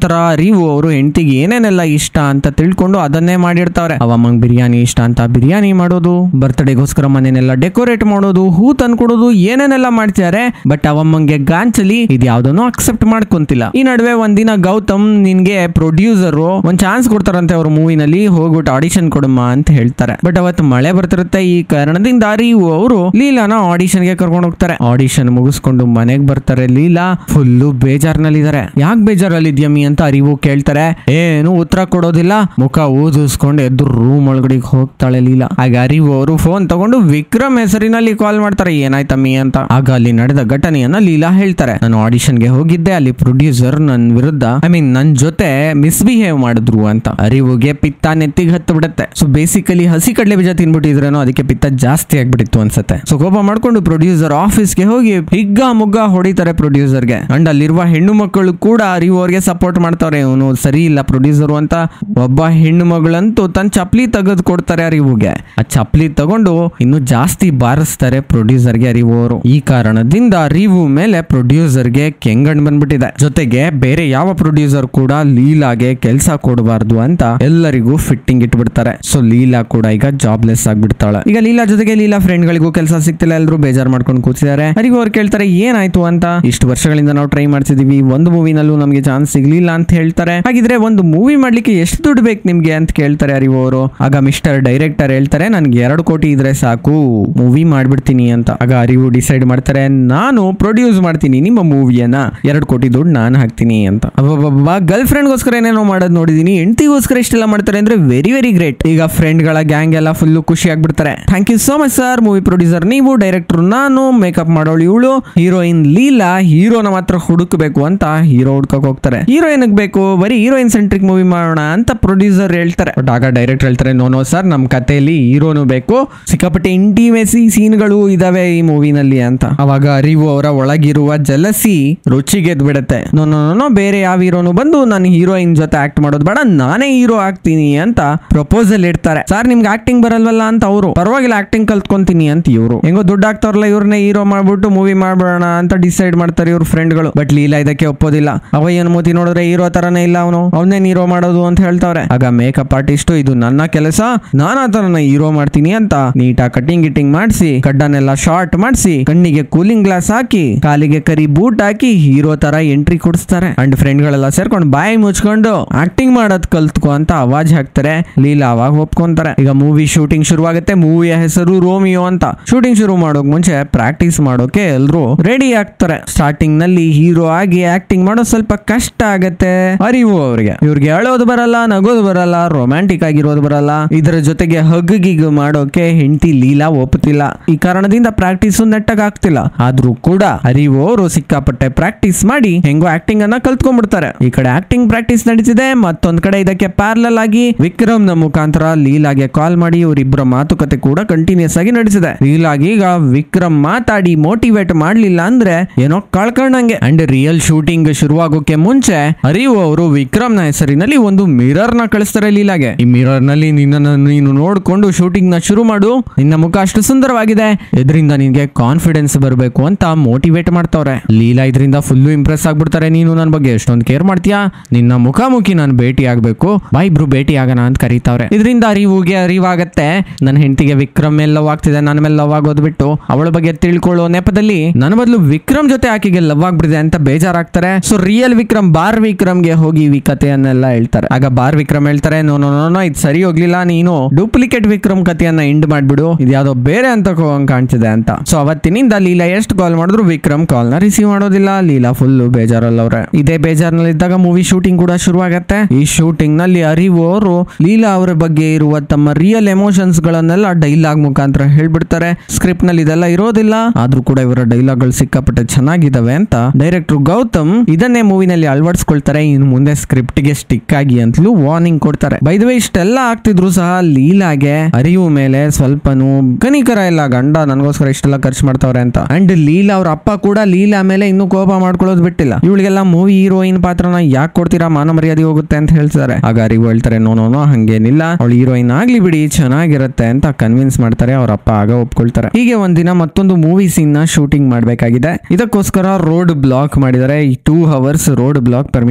ನಂತರ ಅರಿವು ಅವರು ಹೆಂಡತಿಗೆ ಏನೇನೆಲ್ಲ ಇಷ್ಟ ಅಂತ ತಿಳ್ಕೊಂಡು ಅದನ್ನೇ ಮಾಡಿರ್ತಾವ್ರೆ. ಅವಮ್ಮಂಗ್ ಬಿರಿಯಾನಿ ಇಷ್ಟ ಅಂತ ಬಿರಿಯಾನಿ ಮಾಡೋದು, ಬರ್ತ್ಡೇಗೋಸ್ಕರ ಮನೆನೆಲ್ಲ ಡೆಕೋರೇಟ್ ಮಾಡೋದು, ಹೂ ತಂದ್ಕೊಡೋದು, ಏನೇನೆಲ್ಲ ಮಾಡ್ತಿದ್ದಾರೆ. ಬಟ್ ಅವಮ್ಮಂಗೆ ಗಾಂಚಲಿ ಇದು ಯಾವ್ದನ್ನು ಅಕ್ಸೆಪ್ಟ್ ಮಾಡ್ಕೊಂತಿಲ್ಲ. ಈ ನಡುವೆ ಒಂದಿನ ಗೌತಮ್ ನಿನ್ಗೆ ಪ್ರೊಡ್ಯೂಸರ್ ಒಂದ್ ಚಾನ್ಸ್ ಕೊಡ್ತಾರಂತೆ ಅವ್ರ ಮೂವಿನಲ್ಲಿ, ಹೋಗ್ಬಿಟ್ಟು ಆಡಿಷನ್ ಕೊಡಮ್ಮ ಅಂತ ಹೇಳ್ತಾರೆ. ಬಟ್ ಅವತ್ತು ಮಳೆ ಬರ್ತಿರುತ್ತೆ. ಈ ಕಾರಣದಿಂದ ಅರಿವು ಅವರು ಲೀಲಾನ ಆಡಿಷನ್ ಗೆ ಕರ್ಕೊಂಡು ಹೋಗ್ತಾರೆ. ಆಡಿಷನ್ ಮುಗಿಸ್ಕೊಂಡು ಮನೆಗ್ ಬರ್ತಾರೆ. ಲೀಲಾ ಫುಲ್ಲು ಬೇಜಾರ್ನಲ್ಲಿದ್ದಾರೆ. ಯಾಕೆ ಬೇಜಾರಲ್ಲಿದ್ಯಮ್ಮಿ ಅಂತ ಅರಿವು ಕೇಳ್ತಾರೆ. ಏನು ಉತ್ತರ ಕೊಡೋದಿಲ್ಲ, ಮುಖ ಊದಿಸ್ಕೊಂಡು ಎದ್ದು ರೂಮ್ ಒಳಗಡೆ ಹೋಗ್ತಾಳೆ ಲೀಲಾ. ಆಗ ಅರಿವು ಅವರು ಫೋನ್ ತಗೊಂಡು ವಿಕ್ರಮ್ ಹೆಸರಿನಲ್ಲಿ ಕಾಲ್ ಮಾಡ್ತಾರೆ. ಏನಾಯ್ತಮ್ಮಿ ಅಂತ. ಆಗ ಅಲ್ಲಿ ನಡೆದ ಘಟನೆಯನ್ನ ಲೀಲಾ ಹೇಳ್ತಾರೆ. ನಾನು ಆಡಿಷನ್ ಗೆ ಹೋಗಿದ್ದೆ, ಅಲ್ಲಿ ಪ್ರೊಡ್ಯೂಸರ್ ನನ್ ವಿರುದ್ಧ ನನ್ ಜೊತೆ ಮಿಸ್ಬಿಹೇವ್ ಮಾಡಿದ್ರು ಅಂತ. ಅರಿವುಗೆ ಪಿತ್ತ ನೆತ್ತಿಗೆ ಹತ್ತು ಬಿಡುತ್ತೆ. ಸೊ ಬೇಸಿಕಲಿ ಹಸಿ ಕಡಲೆ ಬೀಜ ತಿನ್ಬಿಟ್ಟಿದ್ರೇನೋ, ಅದಕ್ಕೆ ಪಿತ್ತ ಜಾಸ್ತಿ ಆಗ್ಬಿಟ್ಟಿತ್ತು ಅನ್ಸುತ್ತೆ. ಸೊ ಕೋಪ ಮಾಡ್ಕೊಂಡು ಪ್ರೊಡ್ಯೂಸರ್ ಆಫೀಸ್ಗೆ ಹೋಗಿ ಹಿಗ್ಗ ಮುಗ್ಗ ಹೊಡಿತಾರೆ ಪ್ರೊಡ್ಯೂಸರ್ಗೆ. ಅಂಡ್ ಅಲ್ಲಿರುವ ಹೆಣ್ಣು ಮಕ್ಕಳು ಕೂಡ ಅರಿವು ಅವ್ರಿಗೆ ಸಪೋರ್ಟ್ ಮಾಡ್ತಾರೆ. ಇವನು ಸರಿ ಇಲ್ಲ ಪ್ರೊಡ್ಯೂಸರ್ ಅಂತ. ಒಬ್ಬ ಹೆಣ್ಣು ಮಗಳಂತೂ ತನ್ನ ಚಪ್ಲಿ ತೆಗೆದು ಕೊಡ್ತಾರೆ ಅರಿವುಗೆ. ಆ ಚಪ್ಲಿ ತಗೊಂಡು ಇನ್ನು ಜಾಸ್ತಿ ಬಾರಿಸ್ತಾರೆ ಪ್ರೊಡ್ಯೂಸರ್ಗೆ ಅರಿವು ಅವರು. ಈ ಕಾರಣದಿಂದ ಅರಿವು ಮೇಲೆ ಪ್ರೊಡ್ಯೂಸರ್ಗೆ ಕೆಂಗಣ್ ಬಂದ್ಬಿಟ್ಟಿದೆ. ಜೊತೆಗೆ ಬೇರೆ ಯಾವ ಪ್ರೊಡ್ಯೂಸರ್ ಕೂಡ ಲೀಲಾಗೆ ಕೆಲಸ ಕೊಡಬಾರ್ದು ಅಂತ ಎಲ್ಲರಿಗೂ ಫಿಟ್ಟಿಂಗ್ ಇಟ್ಬಿಡ್ತಾರೆ. ಸೊ ಲೀಲಾ ಕೂಡ ಈಗ ಜಾಬ್ಲೆಸ್ ಆಗ್ಬಿಡ್ತಾಳೆ. ಈಗ ಲೀಲಾ ಜೊತೆಗೆ ಲೀಲಾ ಫ್ರೆಂಡ್ ಗಳಿಗೂ ಕೆಲಸ ಸಿಗ್ತಿಲ್ಲ. ಎಲ್ಲರೂ ಬೇಜಾರ್ ಮಾಡ್ಕೊಂಡು ಕೂತಿದ್ದಾರೆ. ಅರಿವು ಅವ್ರು ಕೇಳ್ತಾರೆ ಏನಾಯ್ತು ಅಂತ. ಇಷ್ಟು ವರ್ಷಗಳಿಂದ ನಾವು ಟ್ರೈ ಮಾಡ್ತಿದೀವಿ, ಒಂದು ಮೂವಿನಲ್ಲೂ ನಮ್ಗೆ ಚಾನ್ಸ್ ಸಿಗ್ಲಿಲ್ಲ ಅಂತ ಹೇಳ್ತಾರೆ. ಹಾಗಿದ್ರೆ ಒಂದು ಮೂವಿ ಮಾಡ್ಲಿಕ್ಕೆ ಎಷ್ಟು ದುಡ್ಡು ಬೇಕು ನಿಮ್ಗೆ ಅಂತ ಕೇಳ್ತಾರೆ ಅರಿವು ಅವರು. ಆಗ ಮಿಸ್ಟರ್ ಡೈರೆಕ್ಟರ್ ಹೇಳ್ತಾರೆ ನನ್ಗೆ 2 ಕೋಟಿ ಇದ್ರೆ ಸಾಕು, ಮೂವಿ ಮಾಡ್ಬಿಡ್ತೀನಿ ಅಂತ. ಆಗ ಅರಿವು ಡಿಸೈಡ್ ಮಾಡ್ತಾರೆ ನಾನು ಪ್ರೊಡ್ಯೂಸ್ ಮಾಡ್ತೀನಿ ನಿಮ್ಮ ಮೂವಿಯನ್ನ, 2 ಕೋಟಿ ದುಡ್ಡು ನಾನು ಹಾಕ್ತೀನಿ ಅಂತ. ಗರ್ಲ್ ಫ್ರೆಂಡ್ ಗೋಸ್ಕರ ಏನೇನೋ ಮಾಡೋದು ನೋಡಿದೀನಿ, ಹೆಂಡತಿಗೋಸ್ಕರ ಇಷ್ಟೆಲ್ಲ ಮಾಡ್ತಾರೆ ಅಂದ್ರೆ ವೆರಿ ವೆರಿ ಗ್ರೇಟ್. ಈಗ ಫ್ರೆಂಡ್ ಗಳ ಗ್ಯಾಂಗ್ ಎಲ್ಲ ಫುಲ್ ಖುಷಿ ಆಗ್ಬಿಡ್ತಾರೆ. Thank you so much sir. Movie producer ನೀವು, ಡೈರೆಕ್ಟರ್ ನಾನು, ಮೇಕಪ್ ಮಾಡೋಳು ಇವಳು, ಹೀರೋಯಿನ್ ಲೀಲಾ, ಹೀರೋನ ಮಾತ್ರ ಹುಡುಕಬೇಕು ಅಂತ ಹೀರೋ ಹುಡ್ಕಕ್ ಹೋಗ್ತಾರೆ. ಹೀರೋಯಿನ್ ಬೇಕು, ಬರೀ ಹೀರೋಯಿನ್ ಸೆಂಟ್ರಿಕ್ ಮೂವಿ ಮಾಡೋಣ ಅಂತ ಪ್ರೊಡ್ಯೂಸರ್ ಹೇಳ್ತಾರೆ. ಬಟ್ ಆಗ ಡೈರೆಕ್ಟರ್ ಹೇಳ್ತಾರೆ ನೋ ಸರ್, ನಮ್ ಕಥೆಯಲ್ಲಿ ಹೀರೋನು ಬೇಕು, ಸಿಕ್ಕಾಪಟ್ಟೆ ಇಂಟಿಮೆಸಿ ಸೀನ್ಗಳು ಇದಾವೆ ಈ ಮೂವಿನಲ್ಲಿ ಅಂತ. ಅವಾಗ ಅರಿವು ಅವರ ಒಳಗಿರುವ ಜಲಸಿ ರುಚಿಗೆದ್ ಬಿಡುತ್ತೆ. ನೋ ಬೇರೆ ಯಾವ ಹೀರೋನು ಬಂದು ನಾನು ಹೀರೋಯಿನ್ ಜೊತೆ ಆಕ್ಟ್ ಮಾಡೋದು ಬೇಡ, ನಾನೇ ಹೀರೋ ಆಗ್ತೀನಿ ಅಂತ ಪ್ರಪೋಸಲ್ ಇಡ್ತಾರೆ. ಸರ್ ನಿಮ್ಗೆ ಆಕ್ಟಿಂಗ್ ಬರಲ್ವಲ್ಲ ಅಂತ ಅವರು. ಪರವಾಗಿಲ್ಲ ಆಕ್ಟಿಂಗ್ ಕಲ್ತ್ಕೊಂತೀನಿ ಅಂತ ಇವರು. ಹೆಂಗೋ ದುಡ್ಡು ಆಗ್ತಾರಲ್ಲ, ಇವ್ರನ್ನೇ ಹೀರೋ ಮಾಡ್ಬಿಟ್ಟು ಮೂವಿ ಮಾಡ್ಬಿಡೋಣ ಅಂತ ಡಿಸೈಡ್ ಮಾಡ್ತಾರೆ ಇವ್ರ ಫ್ರೆಂಡ್ಗಳು. ಬಟ್ ಲೀಲಾ ಇದಕ್ಕೆ ಒಪ್ಪೋದಿಲ್ಲ. ಅವ ಏನ್ ಮೂತಿ ನೋಡಿದ್ರೆ ಹೀರೋ ತರನೇ ಇಲ್ಲ, ಅವನೇ ಹೀರೋ ಮಾಡೋದು ಅಂತ ಹೇಳ್ತಾವ್ರೆ. ಆಗ ಮೇಕಪ್ ಆರ್ಟಿಸ್ಟ್ ಇದು ನನ್ನ ಕೆಲಸ, ನಾನು ಆತನ ಹೀರೋ ಮಾಡ್ತೀನಿ ಅಂತ ನೀಟಾಗಿ ಕಟಿಂಗ್ ಗಿಟ್ಟಿಂಗ್ ಮಾಡಿಸಿ, ಕಡ್ಡನೆಲ್ಲ ಶಾರ್ಟ್ ಮಾಡಿಸಿ, ಕಣ್ಣಿಗೆ ಕೂಲಿಂಗ್ ಗ್ಲಾಸ್ ಹಾಕಿ, ಕಾಲಿಗೆ ಕರಿ ಬೂಟ್ ಹಾಕಿ ಹೀರೋ ತರ ಎಂಟ್ರಿ ಕೊಡಿಸ್ತಾರೆ. ಅಂಡ್ ಫ್ರೆಂಡ್ ಗಳೆಲ್ಲ ಸೇರ್ಕೊಂಡು ಬಾಯಿ ಮುಚ್ಕೊಂಡು ಆಕ್ಟಿಂಗ್ ಮಾಡೋದ್ ಕಲ್ತ್ಕೊ ಅಂತ ಅವಾಜ್ ಹಾಕ್ತಾರೆ. ಲೀಲಾ ಅವಾಗ ಒಪ್ಕೊಂತಾರೆ. ಈಗ ಮೂವಿ ಶೂಟಿಂಗ್ ಶುರುವಾಗುತ್ತೆ. ಮೂವಿಯ ಹೆಸರು ರೋಮಿಯೋ ಅಂತ. ಶೂಟಿಂಗ್ ಶುರು ಮಾಡೋಕ್ ಮುಂಚೆ ಪ್ರಾಕ್ಟೀಸ್ ಮಾಡೋಕೆ ಎಲ್ರು ರೆಡಿ ಆಗ್ತಾರೆ. ಸ್ಟಾರ್ಟಿಂಗ್ ನಲ್ಲಿ ಹೀರೋ ಆಗಿ ಆಕ್ಟಿಂಗ್ ಮಾಡೋದು ಸ್ವಲ್ಪ ಕಷ್ಟ ಆಗತ್ತೆ ಅರಿವು ಅವ್ರಿಗೆ. ಇವ್ರಿಗೆ ಅಳೋದು ಬರಲ್ಲ, ನಗೋದು ಬರಲ್ಲ, ರೊಮ್ಯಾಂಟಿಕ್ ಆಗಿರೋದು ಬರಲ್ಲ. ಇದರ ಜೊತೆಗೆ ಹಗ್ ಗಿಗ್ ಮಾಡೋಕೆ ಹೆಂಡತಿ ಲೀಲಾ ಒಪ್ಪುತ್ತಿಲ್ಲ. ಈ ಕಾರಣದಿಂದ ಪ್ರಾಕ್ಟೀಸ್ ನೆಟ್ಟಗ್ ಆಗ್ತಿಲ್ಲ. ಆದ್ರೂ ಕೂಡ ಅರಿವು ಅವರು ಸಿಕ್ಕಾಪಟ್ಟೆ ಪ್ರಾಕ್ಟೀಸ್ ಮಾಡಿ ಹೆಂಗೋ ಆಕ್ಟಿಂಗ್ ಅನ್ನ ಕಲ್ತ್ಕೊಂಡ್ಬಿಡ್ತಾರೆ. ಈ ಕಡೆ ಆಕ್ಟಿಂಗ್ ಪ್ರಾಕ್ಟೀಸ್ ನಡೀತಿದೆ, ಮತ್ತೊಂದ್ ಕಡೆ ಇದಕ್ಕೆ ಪ್ಯಾರಲಲ್ ಆಗಿ ವಿಕ್ರಮ್ ನ ಮುಖಾಂತರ ಲೀಲಾಗೆ ಕಾಲ್ ಮಾಡಿ ಇವರಿಬ್ಬರ ಮಾತುಕತೆ ಕೂಡ ಕಂಟಿನ್ಯೂಸ್ ಆಗಿ ನಡೆಸಿದೆ. ಲೀಲಾಗಿ ಈಗ ವಿಕ್ರಮ್ ಮಾತಾಡಿ ಮೋಟಿವೇಟ್ ಮಾಡ್ಲಿಲ್ಲ ಅಂದ್ರೆ ಏನೋ ಕಳ್ಕೊಂಡಂಗೆ. ಅಂಡ್ ರಿಯಲ್ ಶೂಟಿಂಗ್ ಶುರುವಾಗೋಕೆ ಮುಂಚೆ ಅರಿವು ಅವರು ವಿಕ್ರಮ್ ನ ಹೆಸರಿನಲ್ಲಿ ಒಂದು ಮಿರರ್ ನ ಕಳಿಸ್ತಾರೆ ಲೀಲಾಗೆ. ಈ ಮಿರರ್ ನಲ್ಲಿ ನೀನು ನೋಡ್ಕೊಂಡು ಶೂಟಿಂಗ್ ನ ಶುರು ಮಾಡು, ನಿನ್ನ ಮುಖ ಅಷ್ಟು ಸುಂದರವಾಗಿದೆ, ಇದರಿಂದ ನಿನ್ಗೆ ಕಾನ್ಫಿಡೆನ್ಸ್ ಬರಬೇಕು ಅಂತ ಮೋಟಿವೇಟ್ ಮಾಡ್ತಾವ್ರೆ. ಲೀಲಾ ಇದರಿಂದ ಫುಲ್ಲು ಇಂಪ್ರೆಸ್ ಆಗ್ಬಿಡ್ತಾರೆ. ನೀನು ನನ್ನ ಬಗ್ಗೆ ಎಷ್ಟೊಂದು ಕೇರ್ ಮಾಡ್ತೀಯಾ, ನಿನ್ನ ಮುಖಾಮುಖಿ ನಾನು ಭೇಟಿ ಆಗ್ಬೇಕು, ಬಾ ಇಬ್ರು ಭೇಟಿ ಆಗೋಣ ಅಂತ ಕರೀತಾವ್ರೆ. ಇದರಿಂದ ಅರಿವುಗೆ ಅರಿವಾಗತ್ತೆ ನನ್ನ ಹೆಂಡತಿಗೆ ವಿಕ್ರಮ್ ಮೇಲೆ ಲವ್ ಆಗ್ತಿದೆ, ನನ್ನ ಮೇಲೆ ಲವ್ ಆಗೋದು ಬಿಟ್ಟು ಅವಳ ಬಗ್ಗೆ ತಿಳ್ಕೊಳ್ಳೋ ನೆಪದಲ್ಲಿ ನನ್ನ ಬದಲು ವಿಕ್ರಮ್ ಜೊತೆ ಆಕೆಗೆ ಲವ್ ಆಗ್ಬಿಡಿದೆ ಅಂತ ಬೇಜಾರಾಗ್ತಾರೆ. ಸೊ ರಿಯಲ್ ವಿಕ್ರಮ್ ಬಾರ್ ವಿಕ್ರಮ್ಗೆ ಹೋಗಿ ಈ ಕಥೆಯನ್ನೆಲ್ಲ ಹೇಳ್ತಾರೆ. ಆಗ ಬಾರ್ ವಿಕ್ರಮ್ ಹೇಳ್ತಾರೆ ನೋ ಇದು ಸರಿ ಹೋಗ್ಲಿಲ್ಲ, ನೀನು ಡೂಪ್ಲಿಕೇಟ್ ವಿಕ್ರಮ್ ಕಥೆಯನ್ನ ಎಂಡ್ ಮಾಡ್ಬಿಡು, ಇದ್ಯಾವುದೋ ಬೇರೆ ಅಂತ ಕಾಣ್ತಿದೆ ಅಂತ. ಸೊ ಅವತ್ತಿನಿಂದ ಲೀಲಾ ಎಷ್ಟು ಕಾಲ್ ಮಾಡಿದ್ರು ವಿಕ್ರಮ್ ಕಾಲ್ ನ ರಿಸೀವ್ ಮಾಡೋದಿಲ್ಲ. ಲೀಲಾ ಫುಲ್ ಬೇಜಾರಲ್ಲವ್ರೆ. ಇದೇ ಬೇಜಾರ್ನಲ್ಲಿದ್ದಾಗ ಮೂವಿ ಶೂಟಿಂಗ್ ಕೂಡ ಶುರುವಾಗತ್ತೆ. ಈ ಶೂಟಿಂಗ್ ನಲ್ಲಿ ಅರಿವು ಅವರು ಲೀಲಾ ಅವರ ಬಗ್ಗೆ ಇರುವ ತಮ್ಮ ರಿಯಲ್ ಎಮೋಷನ್ಸ್ ಗಳನ್ನೆಲ್ಲ ಡೈಲಾಗ್ ಮುಖಾಂತರ ಹೇಳ್ಬಿಡ್ತಾರೆ. ಸ್ಕ್ರಿಪ್ಟ್ ನಲ್ಲಿ ಇದೆಲ್ಲ ಇರೋದಿಲ್ಲ, ಆದ್ರೂ ಕೂಡ ಇವರ ಡೈಲಾಗ್ ಗಳು ಸಿಕ್ಕಾಪಟ್ಟೆ ಚೆನ್ನಾಗಿದಾವೆ ಅಂತ ಡೈರೆಕ್ಟರ್ ಗೌತಮ್ ಇದನ್ನೇ ಮೂವಿನಲ್ಲಿ ಅಳವಡಿಸ್ಕೊಳ್ತಾರೆ. ಇನ್ನು ಮುಂದೆ ಸ್ಕ್ರಿಪ್ಟ್ ಗೆ ಸ್ಟಿಕ್ ಆಗಿ ಅಂತಲೂ ವಾರ್ನಿಂಗ್ ಕೊಡ್ತಾರೆ. ಬೈ ದ ವೇ ಇಷ್ಟೆಲ್ಲ ಆಗ್ತಿದ್ರು ಸಹ ಲೀಲಾಗೆ ಅರಿವು ಮೇಲೆ ಸ್ವಲ್ಪನೂ ಕನಿಕರ ಇಲ್ಲ. ಗಂಡ ನನಗೋಸ್ಕರ ಇಷ್ಟೆಲ್ಲ ಖರ್ಚು ಮಾಡ್ತಾವ್ರೆ ಅಂತ. ಅಂಡ್ ಲೀಲಾ ಅವ್ರ ಅಪ್ಪ ಕೂಡ ಲೀಲಾ ಮೇಲೆ ಇನ್ನೂ ಕೋಪ ಮಾಡ್ಕೊಳ್ಳೋದು ಬಿಟ್ಟಿಲ್ಲ. ಇವಳಿಗೆಲ್ಲ ಮೂವಿ ಹೀರೋಯಿನ್ ಪಾತ್ರನ ಯಾಕೆ ಕೊಡ್ತೀರಾ, ಮಾನ ಮರ್ಯಾದೆ ಹೋಗುತ್ತೆ ಅಂತ ಹೇಳ್ತಾರೆ. ಆಗ ಅರಿವು ಹೇಳ್ತಾರೆ ನೋ ಹಂಗೇನಿಲ್ಲ, ಅವಳು ಹೀರೋಯಿನ್ ಆಗ್ಲಿ ಬಿಡಿ, ಚೆನ್ನಾಗಿರುತ್ತೆ ಅಂತ ಕನ್ವಿನ್ಸ್ ಮಾಡ್ತಾರೆ. ಅವ್ರ ಅಪ್ಪ ಆಗ ಒಪ್ಕೊಳ್ತಾರೆ. ಹೀಗೆ ಒಂದಿನ ಮತ್ತೊಂದು ಮೂವಿ ಸೀನ್ ನ ಶೂಟಿಂಗ್ ಮಾಡ್ಬೇಕಾಗಿದೆ. ಇದಕ್ಕೋಸ್ಕರ ರೋಡ್ ಬ್ಲಾಕ್ ಮಾಡಿದ್ದಾರೆ. 2 hours road block permission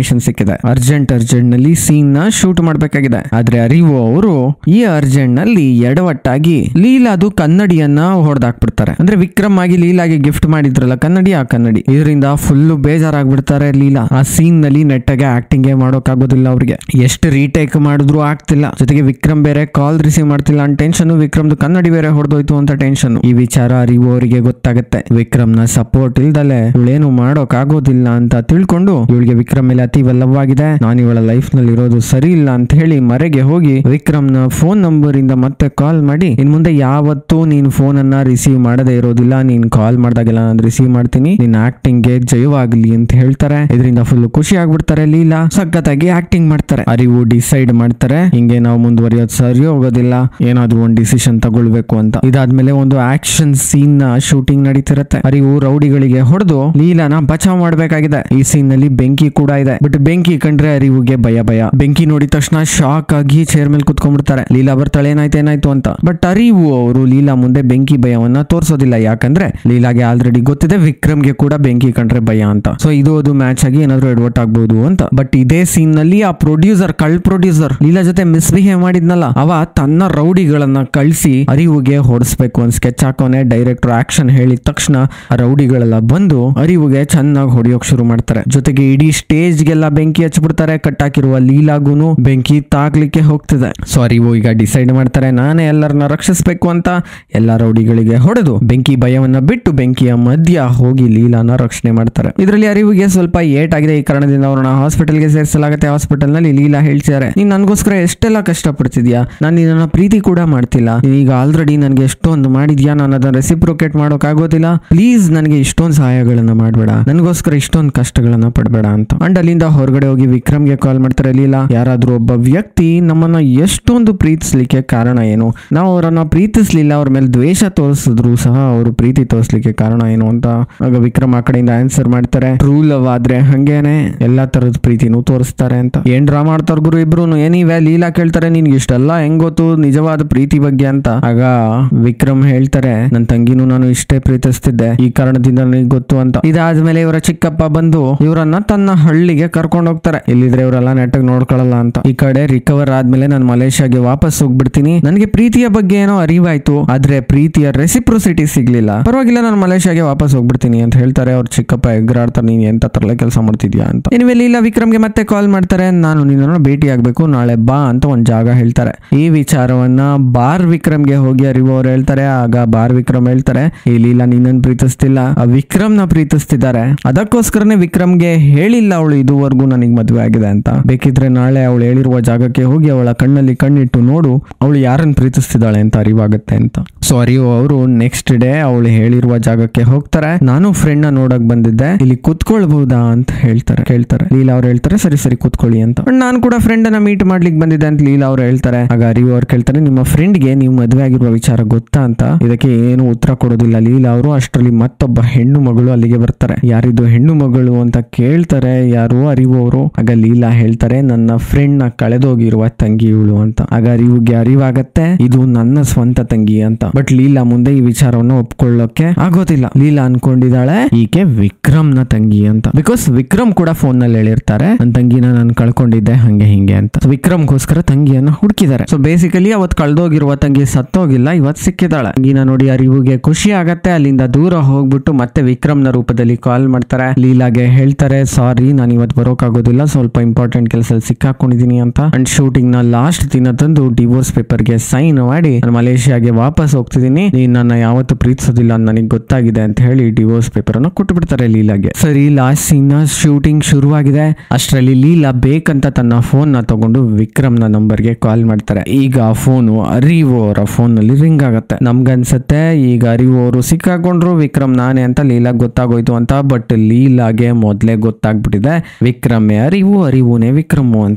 permission ಸಿಕ್ಕಿದೆ. ಅರ್ಜೆಂಟ್ ನಲ್ಲಿ ಸೀನ್ ನ ಶೂಟ್ ಮಾಡ್ಬೇಕಾಗಿದೆ. ಆದ್ರೆ ಅರಿವು ಅವರು ಈ ಅರ್ಜೆಂಟ್ ನಲ್ಲಿ ಎಡವಟ್ಟಾಗಿ ಲೀಲಾದು ಕನ್ನಡಿಯನ್ನ ಹೊಡೆದಾಕ್ಬಿಡ್ತಾರೆ. ಅಂದ್ರೆ ವಿಕ್ರಮ್ ಆಗಿ ಲೀಲಾಗೆ ಗಿಫ್ಟ್ ಮಾಡಿದ್ರಲ್ಲ ಕನ್ನಡಿ, ಆ ಕನ್ನಡಿ. ಇದರಿಂದ ಫುಲ್ ಬೇಜಾರಾಗ್ಬಿಡ್ತಾರೆ ಲೀಲಾ. ಆ ಸೀನ್ ನಲ್ಲಿ ನೆಟ್ಟಾಗೆ ಆಕ್ಟಿಂಗ್ ಮಾಡೋಕ್ ಆಗೋದಿಲ್ಲ ಅವ್ರಿಗೆ. ಎಷ್ಟು ರೀಟೇಕ್ ಮಾಡಿದ್ರು ಆಗ್ತಿಲ್ಲ. ಜೊತೆಗೆ ವಿಕ್ರಮ್ ಬೇರೆ ಕಾಲ್ ರಿಸೀವ್ ಮಾಡ್ತಿಲ್ಲ ಅಂತ ಟೆನ್ಷನ್, ವಿಕ್ರಮ್ದು ಕನ್ನಡಿ ಬೇರೆ ಹೊಡೆದೋಯ್ತು ಅಂತ ಟೆನ್ಷನ್. ಈ ವಿಚಾರ ಅರಿವು ಅವರಿಗೆ ಗೊತ್ತಾಗತ್ತೆ. ವಿಕ್ರಮ್ ನ ಸಪೋರ್ಟ್ ಇಲ್ದಲೆ ಇವಳೇನು ಮಾಡೋಕ್ ಆಗೋದಿಲ್ಲ ಅಂತ ತಿಳ್ಕೊಂಡು ಇವಳಿಗೆ ವಿಕ್ರಮ್ ಮೇಲೆ ಅತಿ ಲವ್ ಆಗಿದೆ, ನಾನು ಇವಳ ಲೈಫ್ ನಲ್ಲಿ ಇರೋದು ಸರಿ ಇಲ್ಲ ಅಂತ ಹೇಳಿ ಮರೆಗೆ ಹೋಗಿ ವಿಕ್ರಮ್ ನ ಫೋನ್ ನಂಬರ್ ಇಂದ ಮತ್ತೆ ಕಾಲ್ ಮಾಡಿ, ಇನ್ ಮುಂದೆ ಯಾವತ್ತೂ ನೀನ್ ಫೋನ್ ಅನ್ನ ರಿಸೀವ್ ಮಾಡದೇ ಇರೋದಿಲ್ಲ, ನೀನ್ ಕಾಲ್ ಮಾಡಿದಾಗೆಲ್ಲ ನಾನು ರಿಸೀವ್ ಮಾಡ್ತೀನಿ, ನಿನ್ ಆಕ್ಟಿಂಗ್ ಗೆ ಜಯವಾಗ್ಲಿ ಅಂತ ಹೇಳ್ತಾರೆ. ಇದರಿಂದ ಫುಲ್ ಖುಷಿ ಆಗ್ಬಿಡ್ತಾರೆ ಲೀಲಾ. ಸಖತ್ತಾಗಿ ಆಕ್ಟಿಂಗ್ ಮಾಡ್ತಾರೆ. ಅರಿವು ಡಿಸೈಡ್ ಮಾಡ್ತಾರೆ ಹಿಂಗೆ ನಾವು ಮುಂದುವರಿಯೋದು ಸರಿ ಹೋಗೋದಿಲ್ಲ, ಏನಾದ್ರೂ ಒಂದು ಡಿಸಿಷನ್ ತಗೊಳ್ಬೇಕು ಅಂತ. ಇದಾದ್ಮೇಲೆ ಒಂದು ಆಕ್ಷನ್ ಸೀನ್ ನ ಶೂಟಿಂಗ್ ನಡೀತಿರತ್ತೆ. ಅರಿವು ರೌಡಿಗಳಿಗೆ ಹೊಡೆದು ಲೀಲಾನ ಬಚಾವ್ ಮಾಡ್ಬೇಕಾಗಿದೆ. ಈ ಸೀನ್ ನಲ್ಲಿ ಬೆಂಕಿ ಕೂಡ ಇದೆ. ಬಟ್ ಬೆಂಕಿ ಕಂಡ್ರೆ ಅರಿವುಗೆ ಭಯ. ಬೆಂಕಿ ನೋಡಿದ ತಕ್ಷಣ ಶಾಕ್ ಆಗಿ ಚೇರ್ ಮೇಲೆ ಕುತ್ಕೊಂಡ್ಬಿಡ್ತಾರೆ. ಲೀಲಾ ಬರ್ತಾಳೆ ಏನಾಯ್ತು ಅಂತ. ಬಟ್ ಅರಿವು ಅವರು ಲೀಲಾ ಮುಂದೆ ಬೆಂಕಿ ಭಯವನ್ನ ತೋರಿಸೋದಿಲ್ಲ. ಯಾಕಂದ್ರೆ ಲೀಲಾಗೆ ಆಲ್ರೆಡಿ ಗೊತ್ತಿದೆ ವಿಕ್ರಮ್ಗೆ ಕೂಡ ಬೆಂಕಿ ಕಂಡ್ರೆ ಭಯ ಅಂತ. ಸೊ ಇದು ಮ್ಯಾಚ್ ಆಗಿ ಏನಾದ್ರು ಎಡವಟ್ ಆಗ್ಬಹುದು ಅಂತ. ಬಟ್ ಇದೇ ಸೀನ್ ನಲ್ಲಿ ಆ ಕಳ್ ಪ್ರೊಡ್ಯೂಸರ್ ಲೀಲಾ ಜೊತೆ ಮಿಸ್ಬಿಹೇವ್ ಮಾಡಿದ್ನಲ್ಲ, ಅವ ತನ್ನ ರೌಡಿಗಳನ್ನ ಕಳಿಸಿ ಅರಿವುಗೆ ಹೊಡಿಸ್ಬೇಕು ಅಂತ ಸ್ಕೆಚ್ ಹಾಕೋನೆ. ಡೈರೆಕ್ಟರ್ ಆಕ್ಷನ್ ಹೇಳಿದ ತಕ್ಷಣ ಆ ರೌಡಿಗಳೆಲ್ಲ ಬಂದು ಅರಿವುಗೆ ಚೆನ್ನಾಗಿ ಹೊಡಿಯೋಕ್ ಶುರು ಮಾಡ್ತಾರೆ. ಜೊತೆಗೆ ಇಡೀ ಸ್ಟೇಜ್ ಗೆಲ್ಲ ಬೆಂಕಿ ಹಚ್ಚಿಬಿಡ್ತಾರೆ. ಕಟ್ಟಾಕಿರುವ ಲೀಲಾಗುನು ಬೆಂಕಿ ತಾಗ್ಲಿಕ್ಕೆ ಹೋಗ್ತಿದೆ. ಸೊ ಅರಿವು ಈಗ ಡಿಸೈಡ್ ಮಾಡ್ತಾರೆ ನಾನೇ ಎಲ್ಲರನ್ನ ರಕ್ಷಿಸಬೇಕು ಅಂತ. ಎಲ್ಲಾ ರೌಡಿಗಳಿಗೆ ಹೊಡೆದು ಬೆಂಕಿ ಭಯವನ್ನ ಬಿಟ್ಟು ಬೆಂಕಿಯ ಮಧ್ಯ ಹೋಗಿ ಲೀಲಾನ ರಕ್ಷಣೆ ಮಾಡ್ತಾರೆ. ಇದರಲ್ಲಿ ಅರಿವಿಗೆ ಸ್ವಲ್ಪ ಏಟ್ ಆಗಿದೆ. ಈ ಕಾರಣದಿಂದ ಅವ್ರನ್ನ ಹಾಸ್ಪಿಟಲ್ಗೆ ಸೇರಿಸಲಾಗುತ್ತೆ. ಹಾಸ್ಪಿಟಲ್ ನಲ್ಲಿ ಲೀಲಾ ಹೇಳ್ತಿದ್ದಾರೆ, ನೀನ್ ನನ್ಗೋಸ್ಕರ ಎಷ್ಟೆಲ್ಲ ಕಷ್ಟ ಪಡ್ತಿದ್ಯಾ, ನಾನು ನಿನ್ನ ಪ್ರೀತಿ ಕೂಡ ಮಾಡ್ತಿಲ್ಲ, ಈಗ ಆಲ್ರೆಡಿ ನನ್ಗೆ ಎಷ್ಟೊಂದು ಮಾಡಿದ್ಯಾ, ನಾನು ಅದನ್ನ ರೆಸಿಪ್ರೋಕೇಟ್ ಮಾಡೋಕ್ ಆಗೋದಿಲ್ಲ, ಪ್ಲೀಸ್ ನನಗೆ ಇಷ್ಟೊಂದು ಸಹಾಯಗಳನ್ನ ಮಾಡ್ಬೇಡ, ನನಗೋಸ್ಕರ ಇಷ್ಟೊಂದು ಕಷ್ಟಗಳನ್ನ ಪಡ್ಬೇಡ ಅಂತ. ಅಂಡ್ ಅಲ್ಲಿಂದ ಹೊರಗಡೆ ಹೋಗಿ ವಿಕ್ರಮ್ಗೆ ಕಾಲ್ ಮಾಡ್ತಾರೆ ಲೀಲಾ. ಯಾರಾದ್ರೂ ಒಬ್ಬ ವ್ಯಕ್ತಿ ನಮ್ಮನ್ನ ಎಷ್ಟೊಂದು ಪ್ರೀತಿಸ್ಲಿಕ್ಕೆ ಕಾರಣ ಏನು, ನಾವು ಅವರನ್ನ ಪ್ರೀತಿಸ್ಲಿಲ್ಲ, ಅವ್ರ ಮೇಲೆ ದ್ವೇಷ ತೋರಿಸಿದ್ರು ಸಹ ಅವರು ಪ್ರೀತಿ ತೋರಿಸ್ಲಿಕ್ಕೆ ಕಾರಣ ಏನು ಅಂತ. ಆಗ ವಿಕ್ರಮ್ ಆ ಕಡೆಯಿಂದ ಆನ್ಸರ್ ಮಾಡ್ತಾರೆ, ಟ್ರೂ ಲವ್ ಆದ್ರೆ ಹಂಗೇನೆ ಎಲ್ಲಾ ತರದ ಪ್ರೀತಿನೂ ತೋರಿಸ್ತಾರೆ ಅಂತ. ಏನ್ ಡ್ರಾ ಮಾಡ್ತಾರ ಗುರು ಇಬ್ರು. ಏನಿವೆ ಲೀಲಾ ಕೇಳ್ತಾರೆ, ನಿನ್ಗೆ ಇಷ್ಟೆಲ್ಲ ಹೆಂಗ್ ಗೊತ್ತು ನಿಜವಾದ ಪ್ರೀತಿ ಬಗ್ಗೆ ಅಂತ. ಆಗ ವಿಕ್ರಮ್ ಹೇಳ್ತಾರೆ, ನನ್ನ ತಂಗಿನೂ ನಾನು ಇಷ್ಟೇ ಪ್ರೀತಿಸ್ತಿದ್ದೆ, ಈ ಕಾರಣದಿಂದ ನನಗೆ ಗೊತ್ತು ಅಂತ. ಇದಾದ್ಮೇಲೆ ಇವರ ಚಿಕ್ಕಪ್ಪ ಬಂದು ಇವರನ್ನ ತನ್ನ ಹಳ್ಳಿಗೆ ಕರ್ಕೊಂಡು ಹೋಗ್ತಾರೆ. ಇಲ್ಲಿದ್ರೆ ಇವರೆಲ್ಲ ನೆಟ್ಟಗ್ ನೋಡ್ಕೊಳ್ಳಲ್ಲ ಅಂತ. ಈ ಕಡೆ ರಿಕವರ್ ಆದ್ಮೇಲೆ ನಾನು ಮಲೇಷ್ಯಾಗೆ ವಾಪಸ್ ಹೋಗ್ಬಿಡ್ತೀನಿ, ನನಗೆ ಪ್ರೀತಿಯ ಬಗ್ಗೆ ಏನೋ ಅರಿವಾಯ್ತು, ಆದ್ರೆ ಪ್ರೀತಿಯ ರೆಸಿಪ್ರೋಸಿಟಿ ಸಿಗ್ಲಿಲ್ಲ, ಪರವಾಗಿಲ್ಲ ನಾನು ಮಲೇಷ್ಯಾಗೆ ವಾಪಸ್ ಹೋಗ್ಬಿಡ್ತೀನಿ ಅಂತ ಹೇಳ್ತಾರೆ. ಅವ್ರ ಚಿಕ್ಕಪ್ಪ ಎಗ್ರಾಡ್ತಾರೆ, ನೀನ್ ಎಂತ ತರಲೆ ಕೆಲಸ ಮಾಡ್ತಿದ್ಯಾ ಅಂತ. ಇನ್ಮೇಲೆ ಇಲ್ಲ ವಿಕ್ರಮ್ಗೆ ಮತ್ತೆ ಕಾಲ್ ಮಾಡ್ತಾರೆ, ನಾನು ನಿನ್ನನ್ನು ಭೇಟಿ ಆಗ್ಬೇಕು, ನಾಳೆ ಬಾ ಅಂತ ಒಂದ್ ಜಾಗ ಹೇಳ್ತಾರೆ. ಈ ವಿಚಾರವನ್ನ ಬಾರ್ ವಿಕ್ರಮ್ಗೆ ಹೋಗಿ ಅರಿವು ಅವ್ರು ಹೇಳ್ತಾರೆ. ಆಗ ಬಾರ್ ವಿಕ್ರಮ್ ಹೇಳ್ತಾರೆ, ಈ ಲೀಲಾ ನಿನ್ನನ್ನು ಪ್ರೀತಿಸ್ತಿಲ್ಲ, ಆ ವಿಕ್ರಮ್ ನ ಪ್ರೀತಿಸ್ತಿದ್ದಾರೆ, ಅದಕ್ಕೋಸ್ಕರನೇ ವಿಕ್ರಮ್ಗೆ ಹೇಳಿಲ್ಲ ಅವಳು ಇದುವರೆಗೂ ನನಗೆ ಮದುವೆ ಆಗಿದೆ ಅಂತ. ಬೇಕಿದ್ರೆ ನಾಳೆ ಅವಳು ಹೇಳಿರುವ ಜಾಗಕ್ಕೆ ಹೋಗಿ ಅವಳ ಕಣ್ಣಲ್ಲಿ ಕಣ್ಣಿಟ್ಟು ನೋಡು, ಅವಳು ಯಾರನ್ನು ಪ್ರೀತಿಸ್ತಿದ್ದಾಳೆ ಅಂತ ಅರಿವಾಗುತ್ತೆ ಅಂತ. ಸೊ ಅರಿವು ಅವರು ನೆಕ್ಸ್ಟ್ ಡೇ ಅವಳು ಹೇಳಿರುವ ಜಾಗಕ್ಕೆ ಹೋಗ್ತಾರೆ. ನಾನು ಫ್ರೆಂಡ್ ನ ನೋಡಕ್ ಬಂದಿದ್ದೆ, ಇಲ್ಲಿ ಕುತ್ಕೊಳ್ಬಹುದಾ ಅಂತ ಕೇಳ್ತಾರೆ. ಲೀಲಾ ಅವ್ರು ಹೇಳ್ತಾರೆ, ಸರಿ ಸರಿ ಕುತ್ಕೊಳ್ಳಿ ಅಂತ. ನಾನು ಕೂಡ ಫ್ರೆಂಡ್ ಅನ್ನ ಮೀಟ್ ಮಾಡ್ಲಿಕ್ಕೆ ಬಂದಿದ್ದೆ ಅಂತ ಲೀಲಾ ಅವ್ರು ಹೇಳ್ತಾರೆ. ಆಗ ಅರಿವು ಅವ್ರು ಕೇಳ್ತಾರೆ, ನಿಮ್ಮ ಫ್ರೆಂಡ್ಗೆ ನೀವು ಮದುವೆ ಆಗಿರುವ ವಿಚಾರ ಗೊತ್ತಾ ಅಂತ. ಇದಕ್ಕೆ ಏನು ಉತ್ತರ ಕೊಡೋದಿಲ್ಲ ಲೀಲಾ ಅವರು. ಅಷ್ಟರಲ್ಲಿ ಮತ್ತೊಬ್ಬ ಹೆಣ್ಣು ಮಗಳು ಅಲ್ಲಿಗೆ ಬರ್ತಾರೆ. ಯಾರಿದು ಹೆಣ್ಣು ಮಗಳು ಅಂತ ಕೇಳ್ತಾರೆ ಯಾರು, ಅರಿವು ಅವರು. ಆಗ ಲೀಲಾ ಹೇಳ್ತಾರೆ, ನನ್ನ ಫ್ರೆಂಡ್ ನ ಕಳೆದೋಗಿರುವ ತಂಗಿ ಇವಳು ಅಂತ. ಆಗ ಅರಿವುಗೆ ಅರಿವಾಗತ್ತೆ ಇದು ನನ್ನ ಸ್ವಂತ ತಂಗಿ ಅಂತ. ಬಟ್ ಲೀಲಾ ಮುಂದೆ ಈ ವಿಚಾರವನ್ನು ಒಪ್ಕೊಳ್ಳೋಕೆ ಆಗೋದಿಲ್ಲ. ಲೀಲಾ ಅನ್ಕೊಂಡಿದ್ದಾಳೆ ಈಕೆ ವಿಕ್ರಮ್ ನ ತಂಗಿ ಅಂತ. ಬಿಕಾಸ್ ವಿಕ್ರಮ್ ಕೂಡ ಫೋನ್ ನಲ್ಲಿ ಹೇಳಿರ್ತಾರೆ, ನನ್ನ ತಂಗಿನ ನಾನು ಕಳ್ಕೊಂಡಿದ್ದೆ ಹಂಗೆ ಹಿಂಗೆ ಅಂತ. ವಿಕ್ರಮ್ಗೋಸ್ಕರ ತಂಗಿಯನ್ನ ಹುಡುಕಿದ್ದಾರೆ. ಸೊ ಬೇಸಿಕಲಿ ಅವತ್ ಕಳ್ದೋಗಿರುವ ತಂಗಿ ಸತ್ತೋಗಿಲ್ಲ, ಇವತ್ ಸಿಕ್ಕಿದಾಳೆ. ತಂಗಿನ ನೋಡಿ ಅರಿವುಗೆ ಖುಷಿ ಆಗತ್ತೆ. ಅಲ್ಲಿಂದ ದೂರ ಹೋಗ್ಬಿಟ್ಟು ಮತ್ತೆ ವಿಕ್ರಮ್ ನ ರೂಪದಲ್ಲಿ ಕಾಲ್ ಮಾಡ್ತಾರೆ. ಲೀಲಾಗೆ ಹೇಳ್ತಾರೆ, ಸಾರಿ ನಾನು ಇವತ್ತು ಬರೋಕಾಗೋದಿಲ್ಲ, ಸ್ವಲ್ಪ ಇಂಪಾರ್ಟೆಂಟ್ ಕೆಲಸ ಸಿಕ್ಕಾಕೊಂಡಿದೀನಿ ಅಂತ. ಅಂಡ್ ಶೂಟಿಂಗ್ ನ ಲಾಸ್ಟ್ ದಿನ ತಂದು ಡಿವೋರ್ಸ್ ಪೇಪರ್ ಗೆ ಸೈನ್ ಮಾಡಿ ನಾನು ಮಲೇಷಿಯಾಗೆ ವಾಪಸ್ ಹೋಗ್ತಿದ್ದೀನಿ, ನೀನ್ ನನ್ನ ಯಾವತ್ತು ಪ್ರೀತಿಸೋದಿಲ್ಲ ಅಂತ ನನಗೆ ಗೊತ್ತಾಗಿದೆ ಅಂತ ಹೇಳಿ ಡಿವೋರ್ಸ್ ಪೇಪರ್ ಅನ್ನು ಕೊಟ್ಟು ಬಿಡ್ತಾರೆ ಲೀಲಾಗೆ. ಸರಿ, ಲಾಸ್ಟ್ ಸೀನ್ ಶೂಟಿಂಗ್ ಶುರುವಾಗಿದೆ. ಅಷ್ಟರಲ್ಲಿ ಲೀಲಾ ಬೇಕಂತ ತನ್ನ ಫೋನ್ ನ ತಗೊಂಡು ವಿಕ್ರಮ್ ನ ನಂಬರ್ಗೆ ಕಾಲ್ ಮಾಡ್ತಾರೆ. ಈಗ ಫೋನು ಅರಿವು ಅವರ ಫೋನ್ ನಲ್ಲಿ ರಿಂಗ್ ಆಗತ್ತೆ. ನಮ್ಗನ್ಸತ್ತೆ ಈಗ ಅರಿವು ಅವರು ಸಿಕ್ಕಾಕೊಂಡ್ರು, ವಿಕ್ರಮ್ ನಾನೇ ಅಂತ ಲೀಲಾ ಗೊತ್ತಾಗೋಯ್ತು ಅಂತ. ಬಟ್ ಲೀಲಾಗೆ ಮೊದ್ಲೇ ಗೊತ್ತಾಗ್ಬಿಟ್ಟಿದೆ ವಿಕ್ರಮೇ ಅರಿವು, ಅರಿವುನೇ ವಿಕ್ರಮು ಅಂತ.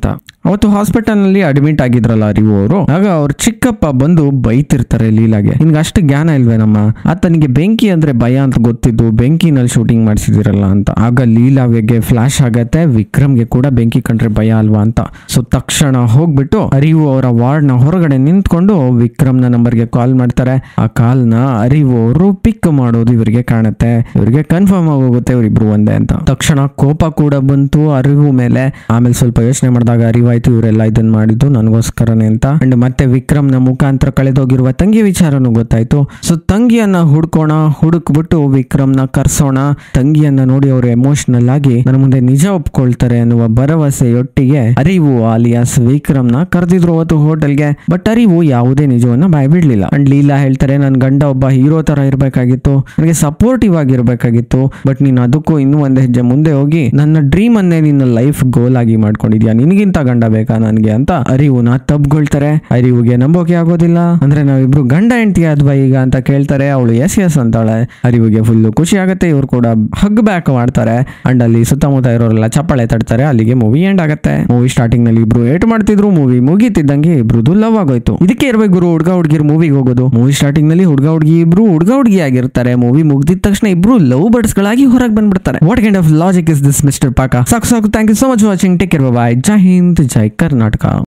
ಅವತ್ತು ಹಾಸ್ಪಿಟಲ್ ನಲ್ಲಿ ಅಡ್ಮಿಟ್ ಆಗಿದ್ರಲ್ಲ ಅರಿವು ಅವರು. ಆಗ ಅವ್ರ ಚಿಕ್ಕಪ್ಪ ಬಂದು ಬೈತಿರ್ತಾರೆ ಲೀಲಾಗೆ, ನಿನ್ಗೆ ಅಷ್ಟು ಜ್ಞಾನ ಇಲ್ವೇನಮ್ಮ, ಆತನಿಗೆ ಬೆಂಕಿ ಅಂದ್ರೆ ಭಯ ಅಂತ ಗೊತ್ತಿದ್ದು ಬೆಂಕಿನಲ್ಲಿ ಶೂಟಿಂಗ್ ಮಾಡಿಸಿದಿರಲ್ಲ ಅಂತ. ಆಗ ಲೀಲಾಗೆ ಫ್ಲಾಶ್ ಆಗತ್ತೆ, ವಿಕ್ರಮ್ಗೆ ಕೂಡ ಬೆಂಕಿ ಕಂಡ್ರೆ ಭಯ ಅಲ್ವಾ ಅಂತ. ಸೊ ತಕ್ಷಣ ಹೋಗ್ಬಿಟ್ಟು ಅರಿವು ಅವರ ವಾರ್ಡ್ ನ ಹೊರಗಡೆ ನಿಂತ್ಕೊಂಡು ವಿಕ್ರಮ್ ನ ನಂಬರ್ಗೆ ಕಾಲ್ ಮಾಡ್ತಾರೆ. ಆ ಕಾಲ್ ನ ಅರಿವು ಅವರು ಪಿಕ್ ಮಾಡೋದು ಇವರಿಗೆ ಕಾಣುತ್ತೆ. ಇವರಿಗೆ ಕನ್ಫರ್ಮ್ ಆಗೋಗುತ್ತೆ ಇವರಿಬ್ರು ಒಂದೇ ಅಂತ. ತಕ್ಷಣ ಕೋಪ ಕೂಡ ಬಂತು ಅರಿವು ಮೇಲೆ. ಆಮೇಲೆ ಸ್ವಲ್ಪ ಯೋಚನೆ ಮಾಡಿದಾಗ ಅರಿವಾಯ್ತು ಇವರೆಲ್ಲ ಇದನ್ನ ಮಾಡಿದ್ದು ನನಗೋಸ್ಕರನೇ ಅಂತ. ಅಂಡ್ ಮತ್ತೆ ವಿಕ್ರಮ್ ನ ಮುಖಾಂತರ ಕಳೆದೋಗಿರುವ ತಂಗಿ ವಿಚಾರನೂ ಗೊತ್ತಾಯ್ತು. ಸೊ ತಂಗಿಯನ್ನ ಹುಡುಕ್ಬಿಟ್ಟು ವಿಕ್ರಮ್ ನ ಕರ್ಸೋಣ, ತಂಗಿಯನ್ನ ನೋಡಿ ಅವರು ಎಮೋಷನಲ್ ಆಗಿ ನನ್ನ ಮುಂದೆ ನಿಜ ಒಪ್ಕೊಳ್ತಾರೆ ಅನ್ನುವ ಭರವಸೆಯೊಟ್ಟಿಗೆ ಅರಿವು ಆಲಿಯಾಸ್ ವಿಕ್ರಮ್ ನ ಕರೆದಿದ್ರು ಅವತ್ತು ಹೋಟೆಲ್ಗೆ. ಬಟ್ ಅರಿವು ಯಾವುದೇ ನಿಜವನ್ನ ಬಾಯ್ಬಿಡ್ಲಿಲ್ಲ. ಅಂಡ್ ಲೀಲಾ ಹೇಳ್ತಾರೆ, ನನ್ ಗಂಡ ಒಬ್ಬ ಹೀರೋ ತರ ಇರ್ಬೇಕಾಗಿತ್ತು, ನನಗೆ ಸಪೋರ್ಟಿವ್ ಆಗಿರ್ಬೇಕಾಗಿತ್ತು, ಬಟ್ ನೀನ್ ಅದಕ್ಕೂ ಇನ್ನೂ ಒಂದ್ ಹೆಜ್ಜೆ ಮುಂದೆ ಹೋಗಿ ನನ್ನ ಡ್ರೀಮ್ ಅನ್ನೇ ನಿನ್ನ ಲೈಫ್ ಗೋಲ್ ಆಗಿ ಮಾಡ್ಕೊಂಡಿದ್ಯಾ, ನಿನಗಿಂತ ಗಂಡ ಬೇಕಾ ನನ್ಗೆ ಅಂತ ಅರಿವುನ ತಬ್ಗೊಳ್ತಾರೆ. ಅರಿವುಗೆ ನಂಬೋಕೆ ಆಗೋದಿಲ್ಲ. ಅಂದ್ರೆ ನಾವಿಬ್ರು ಗಂಡ ಹೆಂಡತಿ ಆದ್ವಾ ಈಗ ಅಂತ ಕೇಳ್ತಾರೆ. ಅವಳು ಎಸ್ ಎಸ್ ಅಂತಾಳೆ. ಅರಿವುಗೆ ಫುಲ್ ಖುಷಿ ಆಗುತ್ತೆ. ಇವ್ರು ಕೂಡ ಹಗ್ ಬ್ಯಾಕ್ ಮಾಡ್ತಾರೆ. ಅಂಡ್ ಅಲ್ಲಿ ಸುತ್ತಮುತ್ತ ಇರೋರೆಲ್ಲ ಚಪ್ಪಾಳೆ ತಡ್ತಾರೆ. ಅಲ್ಲಿಗೆ ಮೂವಿ ಎಂಡ್ ಆಗುತ್ತೆ. ಮೂವಿ ಸ್ಟಾರ್ಟಿಂಗ್ ನಲ್ಲಿ ಇಬ್ರು ಏಟ್ ಮಾಡ್ತಿದ್ರು, ಮೂವಿ ಮುಗೀತಿದ್ದಂಗೆ ಇಬ್ರುದು ಲವ್ ಆಗೋಯ್ತು. ಇದಕ್ಕೆ ಇರ್ಬೇಕು ಗುರು ಹುಡ್ಗ ಹುಡ್ಗಿರ್ ಮೂವಿಗೆ ಹೋಗೋದು. ಮೂವಿ ಸ್ಟಾರ್ಟಿಂಗ್ ನಲ್ಲಿ ಹುಡ್ಗ ಹುಡ್ಗಿ ಇಬ್ರು ಹುಡ್ಗ ಹುಡ್ಗಿ ಆಗಿರ್ತಾರೆ. ಮೂವಿ ಮುಗ್ದಿದ ತಕ್ಷಣ ಇಬ್ರು ಲವ್ ಬರ್ಡ್ಸ್ ಗಳಾಗಿ ಹೊರಗೆ ಬಂದ್ಬಿಡ್ತಾರೆ. What kind of logic is this mister ಪಾಕ? ಸಾಕು thank you so much watching. Take care, bye. ಜೈ ಹಿಂದ್, ಜೈ ಕರ್ನಾಟಕ.